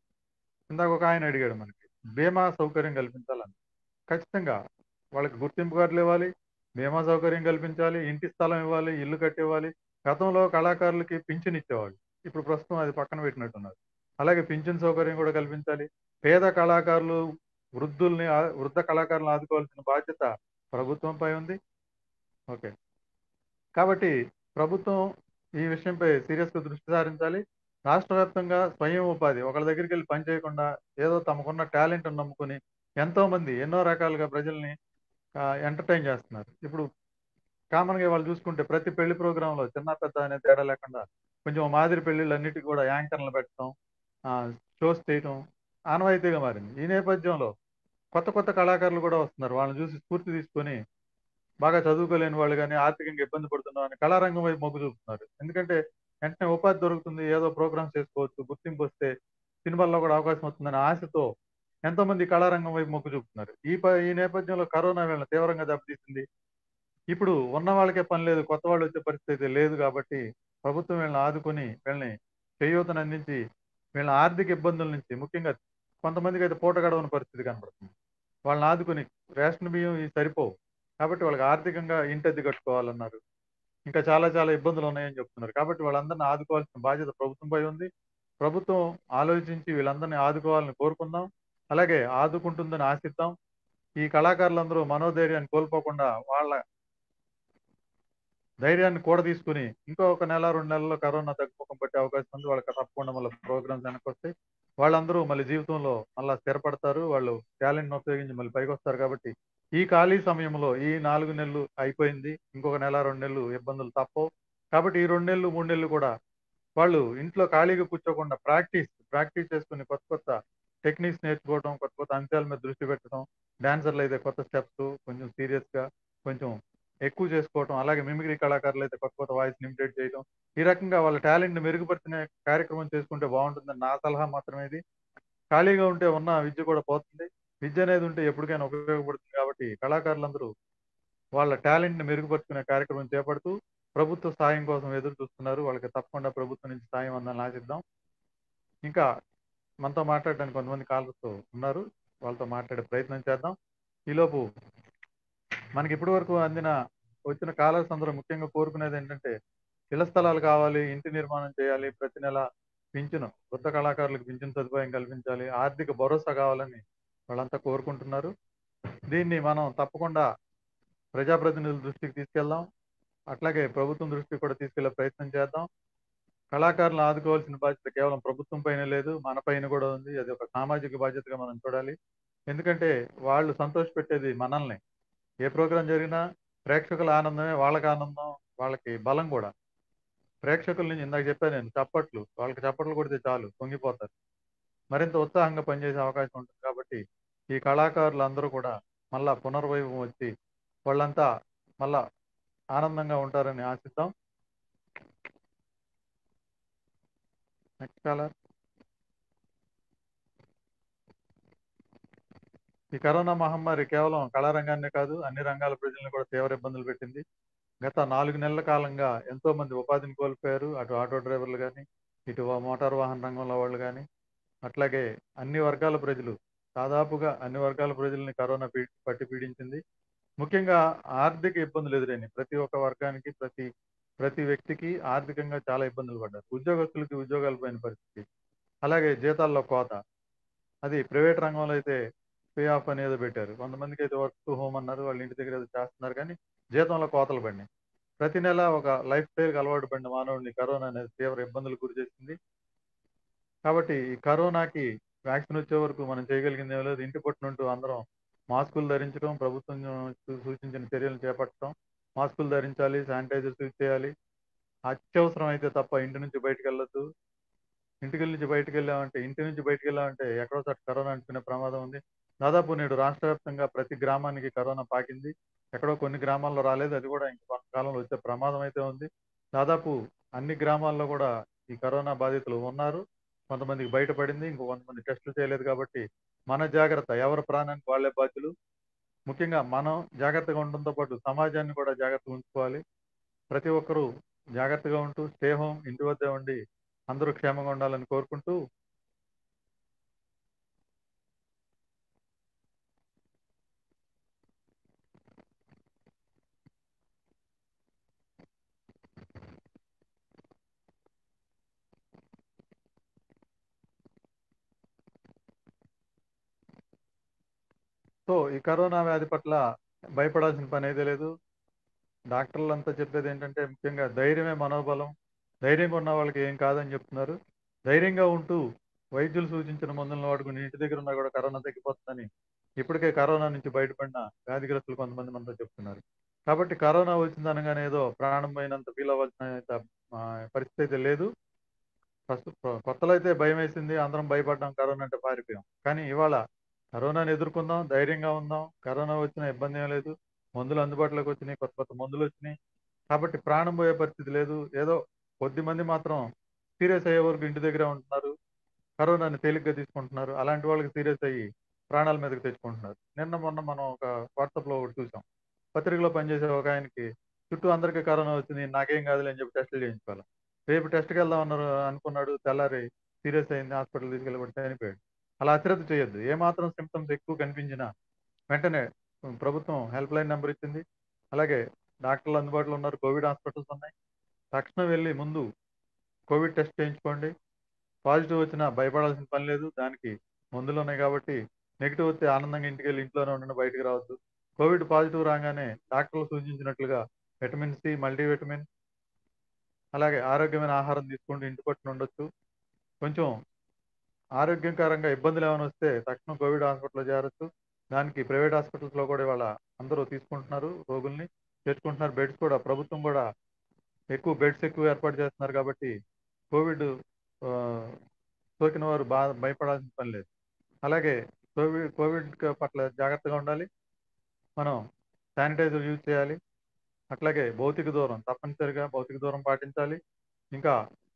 ఇందాక ఒక ఆయన అడిగాడు మనకి బీమా సౌకర్యం కల్పించాలని. ఖచ్చితంగా వాళ్ళకి గుర్తింపు కార్డులు ఇవ్వాలి, బీమా సౌకర్యం కల్పించాలి, ఇంటి స్థలం ఇవ్వాలి, ఇల్లు కట్టివ్వాలి. గతంలో కళాకారులకి పింఛన్ ఇచ్చేవాళ్ళు, ఇప్పుడు ప్రస్తుతం అది పక్కన పెట్టినట్టున్నారు. అలాగే పింఛన్ సౌకర్యం కూడా కల్పించాలి. పేద కళాకారులు, వృద్ధుల్ని ఆ- వృద్ధ కళాకారులను ఆదుకోవాల్సిన బాధ్యత ప్రభుత్వంపై ఉంది. ఓకే, కాబట్టి ప్రభుత్వం ఈ విషయంపై సీరియస్ గా దృష్టి సారించాలి. రాష్ట్ర వ్యాప్తంగా స్వయం ఉపాధి ఒకళ్ళ దగ్గరికి వెళ్ళి పని చేయకుండా ఏదో తమకున్న టాలెంట్ నమ్ముకుని ఎంతో మంది ఎన్నో రకాలుగా ప్రజల్ని ఎంటర్టైన్ చేస్తున్నారు. ఇప్పుడు కామన్ గా వాళ్ళు చూసుకుంటే ప్రతి పెళ్లి ప్రోగ్రామ్ లో చిన్న పెద్ద అనే తేడా లేకుండా కొంచెం మాదిరి పెళ్లిళ్ళు అన్నిటికీ కూడా యాంకర్లు పెట్టడం, షోస్ చేయటం ఆనవాయితీగా మారింది. ఈ నేపథ్యంలో కొత్త కొత్త కళాకారులు కూడా వస్తున్నారు. వాళ్ళని చూసి స్ఫూర్తి తీసుకొని బాగా చదువుకోలేని వాళ్ళు కానీ ఆర్థికంగా ఇబ్బంది పడుతున్న వాళ్ళని కళారంగం వైపు మొగ్గు చూపుతున్నారు. ఎందుకంటే వెంటనే ఉపాధి దొరుకుతుంది, ఏదో ప్రోగ్రామ్స్ చేసుకోవచ్చు, గుర్తింపు వస్తే సినిమాల్లో కూడా అవకాశం వస్తుందనే ఆశతో ఎంతో మంది కళారంగం వైపు మొగ్గు చూపుతున్నారు. ఈ ప- ఈ నేపథ్యంలో కరోనా వీళ్ళని తీవ్రంగా దెబ్బతీసింది. ఇప్పుడు ఉన్న వాళ్ళకే పని లేదు, కొత్త వాళ్ళు వచ్చే పరిస్థితి అయితే లేదు. కాబట్టి ప్రభుత్వం వీళ్ళని ఆదుకొని వీళ్ళని చేయూతను అందించి వీళ్ళ ఆర్థిక ఇబ్బందుల నుంచి, ముఖ్యంగా కొంతమందికి అయితే పూట గడవని పరిస్థితి కనబడుతుంది, వాళ్ళని ఆదుకొని రేషన్ బియ్యం ఇవి సరిపోవు కాబట్టి వాళ్ళకి ఆర్థికంగా ఇంటద్దె కట్టుకోవాలన్నారు. ఇంకా చాలా చాలా ఇబ్బందులు ఉన్నాయని చెప్తున్నారు. కాబట్టి వాళ్ళందరినీ ఆదుకోవాల్సిన బాధ్యత ప్రభుత్వంపై ఉంది. ప్రభుత్వం ఆలోచించి వీళ్ళందరినీ ఆదుకోవాలని కోరుకుందాం, అలాగే ఆదుకుంటుందని ఆశిద్దాం. ఈ కళాకారులందరూ మనోధైర్యాన్ని కోల్పోకుండా వాళ్ళ ధైర్యాన్ని కూడా తీసుకుని ఇంకో ఒక నెల రెండు నెలల్లో కరోనా తగ్గుముఖం పట్టే అవకాశం ఉంది. వాళ్ళకి తప్పకుండా మళ్ళీ ప్రోగ్రామ్స్ వెనక్కి వస్తాయి. వాళ్ళందరూ మళ్ళీ జీవితంలో మళ్ళీ స్థిరపడతారు, వాళ్ళు టాలెంట్ని ఉపయోగించి మళ్ళీ పైకి వస్తారు. కాబట్టి ఈ ఖాళీ సమయంలో ఈ నాలుగు నెలలు అయిపోయింది, ఇంకొక నెల రెండు నెలలు ఇబ్బందులు తప్పవు. కాబట్టి ఈ రెండు నెలలు మూడు నెలలు కూడా వాళ్ళు ఇంట్లో ఖాళీగా కూర్చోకుండా ప్రాక్టీస్ ప్రాక్టీస్ చేసుకుని కొత్త కొత్త టెక్నిక్స్ నేర్చుకోవడం, కొత్త కొత్త అంశాల మీద దృష్టి పెట్టడం, డాన్సర్లు అయితే కొత్త స్టెప్స్ కొంచెం సీరియస్ గా కొంచెం ఎక్కువ చేసుకోవటం, అలాగే మిమిక్రీ కళాకారులు అయితే కొత్త కొత్త వాయిస్ ఇమిటేట్ చేయడం, ఈ రకంగా వాళ్ళ టాలెంట్ ని మెరుగుపరిచిన కార్యక్రమం చేసుకుంటే బాగుంటుందని నా సలహా మాత్రమే ఇది. ఖాళీగా ఉంటే ఉన్న విద్య కూడా పోతుంది. విద్య అనేది ఉంటే ఎప్పటికైనా ఉపయోగపడుతుంది. కాబట్టి కళాకారులందరూ వాళ్ళ టాలెంట్ ని మెరుగుపరుచుకునే కార్యక్రమం చేపడుతూ ప్రభుత్వ సాయం కోసం ఎదురు చూస్తున్నారు. వాళ్ళకి తప్పకుండా ప్రభుత్వం నుంచి సాయం అందాలని ఆశిద్దాం. ఇంకా మనతో మాట్లాడడానికి కొంతమంది కాలర్స్ ఉన్నారు, వాళ్ళతో మాట్లాడే ప్రయత్నం చేద్దాం. ఈలోపు మనకి ఇప్పటి వరకు అందిన వచ్చిన కాలర్స్ అందరూ ముఖ్యంగా కోరుకునేది ఏంటంటే ఇళ్ల స్థలాలు కావాలి, ఇంటి నిర్మాణం చేయాలి, ప్రతి నెల పింఛను వృద్ధ కళాకారులకు పింఛను సదుపాయం కల్పించాలి, ఆర్థిక భరోసా కావాలని వాళ్ళంతా కోరుకుంటున్నారు. దీన్ని మనం తప్పకుండా ప్రజాప్రతినిధుల దృష్టికి తీసుకెళ్దాం, అట్లాగే ప్రభుత్వం దృష్టికి కూడా తీసుకెళ్లే ప్రయత్నం చేద్దాం. కళాకారులను ఆదుకోవాల్సిన బాధ్యత కేవలం ప్రభుత్వం పైన లేదు, మన పైన కూడా ఉంది. అది ఒక సామాజిక బాధ్యతగా మనం చూడాలి. ఎందుకంటే వాళ్ళు సంతోష పెట్టేది మనల్ని. ఏ ప్రోగ్రాం జరిగినా ప్రేక్షకుల ఆనందమే వాళ్ళకి ఆనందం, వాళ్ళకి బలం కూడా. ప్రేక్షకుల నుంచి ఇందాక చెప్పాను నేను, చప్పట్లు, వాళ్ళకి చప్పట్లు కొడితే చాలు పొంగిపోతారు, మరింత ఉత్సాహంగా పనిచేసే అవకాశం ఉంటుంది. కాబట్టి ఈ కళాకారులు అందరూ కూడా మళ్ళా పునర్వైభవం వచ్చి వాళ్ళంతా మళ్ళా ఆనందంగా ఉంటారని ఆశిద్దాం. Next caller. ఈ కరోనా మహమ్మారి కేవలం కళారంగాన్నే కాదు అన్ని రంగాల ప్రజలను కూడా తీవ్ర ఇబ్బందులు పెట్టింది. గత నాలుగు నెలల కాలంగా ఎంతో మంది ఉపాధిని కోల్పోయారు. అటు ఆటో డ్రైవర్లు కానీ, ఇటు మోటార్ వాహన రంగంలో వాళ్ళు కానీ, అట్లాగే అన్ని వర్గాల ప్రజలు, దాదాపుగా అన్ని వర్గాల ప్రజల్ని కరోనా పీ పట్టి పీడించింది. ముఖ్యంగా ఆర్థిక ఇబ్బందులు ఎదురైనాయి ప్రతి ఒక్క వర్గానికి, ప్రతి ప్రతి వ్యక్తికి ఆర్థికంగా చాలా ఇబ్బందులు పడ్డారు. ఉద్యోగస్తులకి ఉద్యోగాలు పోయిన పరిస్థితి. అలాగే జీతాల్లో కోత. అది ప్రైవేట్ రంగంలో అయితే పే ఆఫ్ అనేది పెట్టారు. కొంతమందికి అయితే వర్క్ టు హోమ్ అన్నారు, వాళ్ళ ఇంటి దగ్గర ఏదో చేస్తున్నారు, కానీ జీతంలో కోతలు పడినాయి. ప్రతి నెల ఒక లైఫ్ స్టైల్కి అలవాటు పడిన మానవుడిని కరోనా అనేది తీవ్ర ఇబ్బందులు గురి చేసింది. కాబట్టి ఈ కరోనాకి వ్యాక్సిన్ వచ్చే వరకు మనం చేయగలిగింది ఏం లేదు. ఇంటి పట్టునుంటూ అందరం మాస్కులు ధరించడం, ప్రభుత్వం సూ- సూచించిన చర్యలు చేపట్టడం, మాస్కులు ధరించాలి, శానిటైజర్స్ యూజ్ చేయాలి, అత్యవసరం అయితే తప్ప ఇంటి నుంచి బయటకు వెళ్ళొద్దు. ఇంటికి నుంచి బయటకు వెళ్ళామంటే ఇంటి నుంచి బయటకు వెళ్ళామంటే ఎక్కడో చోట కరోనా అంటుకునే ప్రమాదం ఉంది. దాదాపు నేడు రాష్ట్ర వ్యాప్తంగా ప్రతి గ్రామానికి కరోనా పాకింది. ఎక్కడో కొన్ని గ్రామాల్లో రాలేదు, అది కూడా ఇంక కొంతకాలంలో వచ్చే ప్రమాదం అయితే ఉంది. దాదాపు అన్ని గ్రామాల్లో కూడా ఈ కరోనా బాధితులు ఉన్నారు. కొంతమందికి బయటపడింది, ఇంకో కొంతమంది టెస్టులు చేయలేదు. కాబట్టి మన జాగ్రత్త, ఎవరి ప్రాణానికి వాళ్ళే బాధ్యులు. ముఖ్యంగా మనం జాగ్రత్తగా ఉండడంతో పాటు సమాజాన్ని కూడా జాగ్రత్తగా ఉంచుకోవాలి. ప్రతి ఒక్కరూ జాగ్రత్తగా ఉంటూ స్టే హోమ్, ఇంటి వద్దే ఉండి అందరూ క్షేమంగా ఉండాలని కోరుకుంటూ సో ఈ కరోనా వ్యాధి పట్ల భయపడాల్సిన పని అయితే లేదు. డాక్టర్లు అంతా చెప్పేది ఏంటంటే ముఖ్యంగా ధైర్యమే మనోబలం. ధైర్యంగా ఉన్న వాళ్ళకి ఏం కాదని చెప్తున్నారు. ధైర్యంగా ఉంటూ వైద్యులు సూచించిన మందులను వాడుకుని ఇంటి దగ్గర ఉన్నా కూడా కరోనా తగ్గిపోతుందని ఇప్పటికే కరోనా నుంచి బయటపడిన వ్యాధిగ్రస్తులు కొంతమంది మనతో చెప్తున్నారు. కాబట్టి కరోనా వచ్చింది అనగానే ఏదో ప్రాణం పోయినంత ఫీల్ అవ్వాల్సిన ఆ, పరిస్థితి అయితే లేదు. ఫస్ట్ కొత్తలో అయితే భయం వేసింది, అందరం భయపడ్డాం, కరోనా అంటే పారిపోయాం. కానీ ఇవాళ కరోనాని ఎదుర్కొందాం, ధైర్యంగా ఉందాం. కరోనా వచ్చిన ఇబ్బంది ఏం లేదు. మందులు అందుబాటులోకి వచ్చినాయి, కొత్త కొత్త మందులు వచ్చినాయి. కాబట్టి ప్రాణం పోయే పరిస్థితి లేదు. ఏదో కొద్ది మంది మాత్రం సీరియస్ అయ్యే వరకు ఇంటి దగ్గరే ఉంటున్నారు, కరోనాని తేలిగ్గా తీసుకుంటున్నారు. అలాంటి వాళ్ళకి సీరియస్ అయ్యి ప్రాణాల మీదకి తెచ్చుకుంటున్నారు. నిన్న మొన్న మనం ఒక వాట్సాప్ లో ఒకటి చూసాం. పత్రికలో పనిచేసే ఒక ఆయనకి చుట్టూ అందరికీ కరోనా వచ్చింది, నాకేం కాదులే అని చెప్పి టెస్టులు చేయించుకోవాలి. రేపు టెస్ట్కి వెళ్దాం అన్నారు అనుకున్నాడు, తెల్లారి సీరియస్ అయింది, హాస్పిటల్ తీసుకెళ్ళబడి చనిపోయాడు. అలా అశ్రద్ధ చేయొద్దు. ఏ మాత్రం సిమ్టమ్స్ ఎక్కువ కనిపించినా వెంటనే ప్రభుత్వం హెల్ప్ లైన్ నెంబర్ ఇచ్చింది. అలాగే డాక్టర్లు అందుబాటులో ఉన్నారు, కోవిడ్ హాస్పిటల్స్ ఉన్నాయి. తక్షణం వెళ్ళి ముందు కోవిడ్ టెస్ట్ చేయించుకోండి. పాజిటివ్ వచ్చినా భయపడాల్సిన పని లేదు, దానికి మందులు ఉన్నాయి. కాబట్టి నెగిటివ్ వస్తే ఆనందంగా ఇంటికి వెళ్ళి ఇంట్లోనే ఉండండి, బయటకు రావద్దు. కోవిడ్ పాజిటివ్ రాగానే డాక్టర్లు సూచించినట్లుగా విటమిన్ సి, మల్టీవిటమిన్, అలాగే ఆరోగ్యమైన ఆహారం తీసుకుంటూ ఇంటి పట్టున ఉండొచ్చు. కొంచెం ఆరోగ్యకరంగా ఇబ్బందులు ఏమైనా వస్తే తక్షణం కోవిడ్ హాస్పిటల్లో చేరొచ్చు. దానికి ప్రైవేట్ హాస్పిటల్స్ లో కూడా ఇవాళ అందరూ తీసుకుంటున్నారు, రోగుల్ని చేర్చుకుంటున్నారు. బెడ్స్ కూడా ప్రభుత్వం కూడా ఎక్కువ బెడ్స్ ఎక్కువ ఏర్పాటు చేస్తున్నారు. కాబట్టి కోవిడ్ ఆ, సోకిన వారు బాగా భయపడాల్సిన పని లేదు. అలాగే కోవిడ్ కోవిడ్ పట్ల జాగ్రత్తగా ఉండాలి. మనం శానిటైజర్ యూజ్ చేయాలి. అట్లాగే భౌతిక దూరం, తప్పనిసరిగా భౌతిక దూరం పాటించాలి. ఇంకా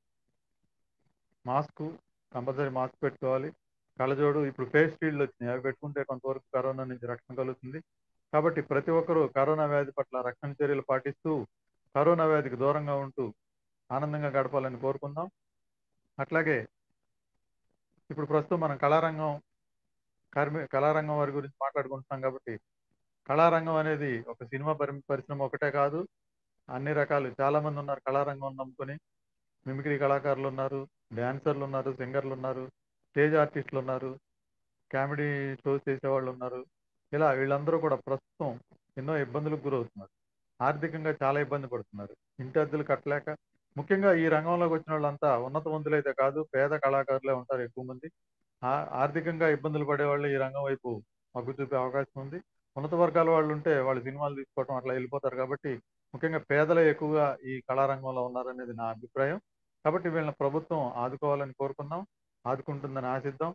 మాస్క్, కంపల్సరీ మాస్క్ పెట్టుకోవాలి. కళ్ళజోడు, ఇప్పుడు ఫేస్ షీల్డ్ వచ్చినాయి, అవి పెట్టుకుంటే కొంతవరకు కరోనా నుంచి రక్షణ కలుగుతుంది. కాబట్టి ప్రతి ఒక్కరూ కరోనా వ్యాధి పట్ల రక్షణ చర్యలు పాటిస్తూ కరోనా వ్యాధికి దూరంగా ఉంటూ ఆనందంగా గడపాలని కోరుకుందాం. అట్లాగే ఇప్పుడు ప్రస్తుతం మనం కళారంగం కార్మి కళారంగం వారి గురించి మాట్లాడుకుంటున్నాం. కాబట్టి కళారంగం అనేది ఒక సినిమా పరి పరిశ్రమ ఒకటే కాదు, అన్ని రకాలు చాలా మంది ఉన్నారు కళారంగం నమ్ముకొని. మిమిక్రీ కళాకారులు ఉన్నారు, డాన్సర్లు ఉన్నారు, సింగర్లు ఉన్నారు, స్టేజ్ ఆర్టిస్టులు ఉన్నారు, కామెడీ షోస్ చేసేవాళ్ళు ఉన్నారు. ఇలా వీళ్ళందరూ కూడా ప్రస్తుతం ఎన్నో ఇబ్బందులకు గురవుతున్నారు. ఆర్థికంగా చాలా ఇబ్బంది పడుతున్నారు, ఇంటి అద్దెలు కట్టలేక. ముఖ్యంగా ఈ రంగంలోకి వచ్చిన వాళ్ళంతా ఉన్నతవంతులైతే కాదు, పేద కళాకారులే ఉంటారు ఎక్కువ మంది. ఆ- ఆర్థికంగా ఇబ్బందులు పడే వాళ్ళు ఈ రంగం వైపు మొగ్గు చూపే అవకాశం ఉంది. ఉన్నత వర్గాల వాళ్ళు ఉంటే వాళ్ళు సినిమాలు తీసుకోవటం అట్లా వెళ్ళిపోతారు. కాబట్టి ముఖ్యంగా పేదలే ఎక్కువగా ఈ కళారంగంలో ఉన్నారనేది నా అభిప్రాయం. కాబట్టి వీళ్ళని ప్రభుత్వం ఆదుకోవాలని కోరుకుందాం, ఆదుకుంటుందని ఆశిద్దాం.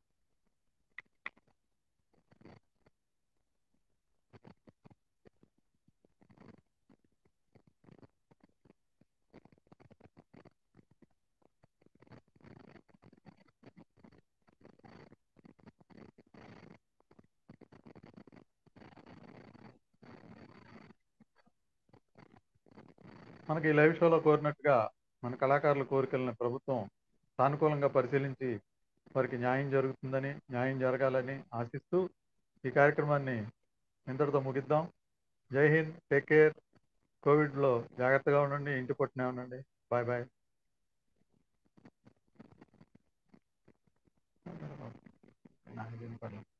మనకి ఈ లైవ్ షోలో కోరినట్టుగా మన కళాకారుల కోరికలను ప్రభుత్వం సానుకూలంగా పరిశీలించి వారికి న్యాయం జరుగుతుందని, న్యాయం జరగాలని ఆశిస్తూ ఈ కార్యక్రమాన్ని ఇంతటితో ముగిద్దాం. జై హింద్, టేక్ కేర్. కోవిడ్ లో జాగ్రత్తగా ఉండండి, ఇంటి పట్టునే ఉండండి. Bye bye. నాకేం పర్లేదు.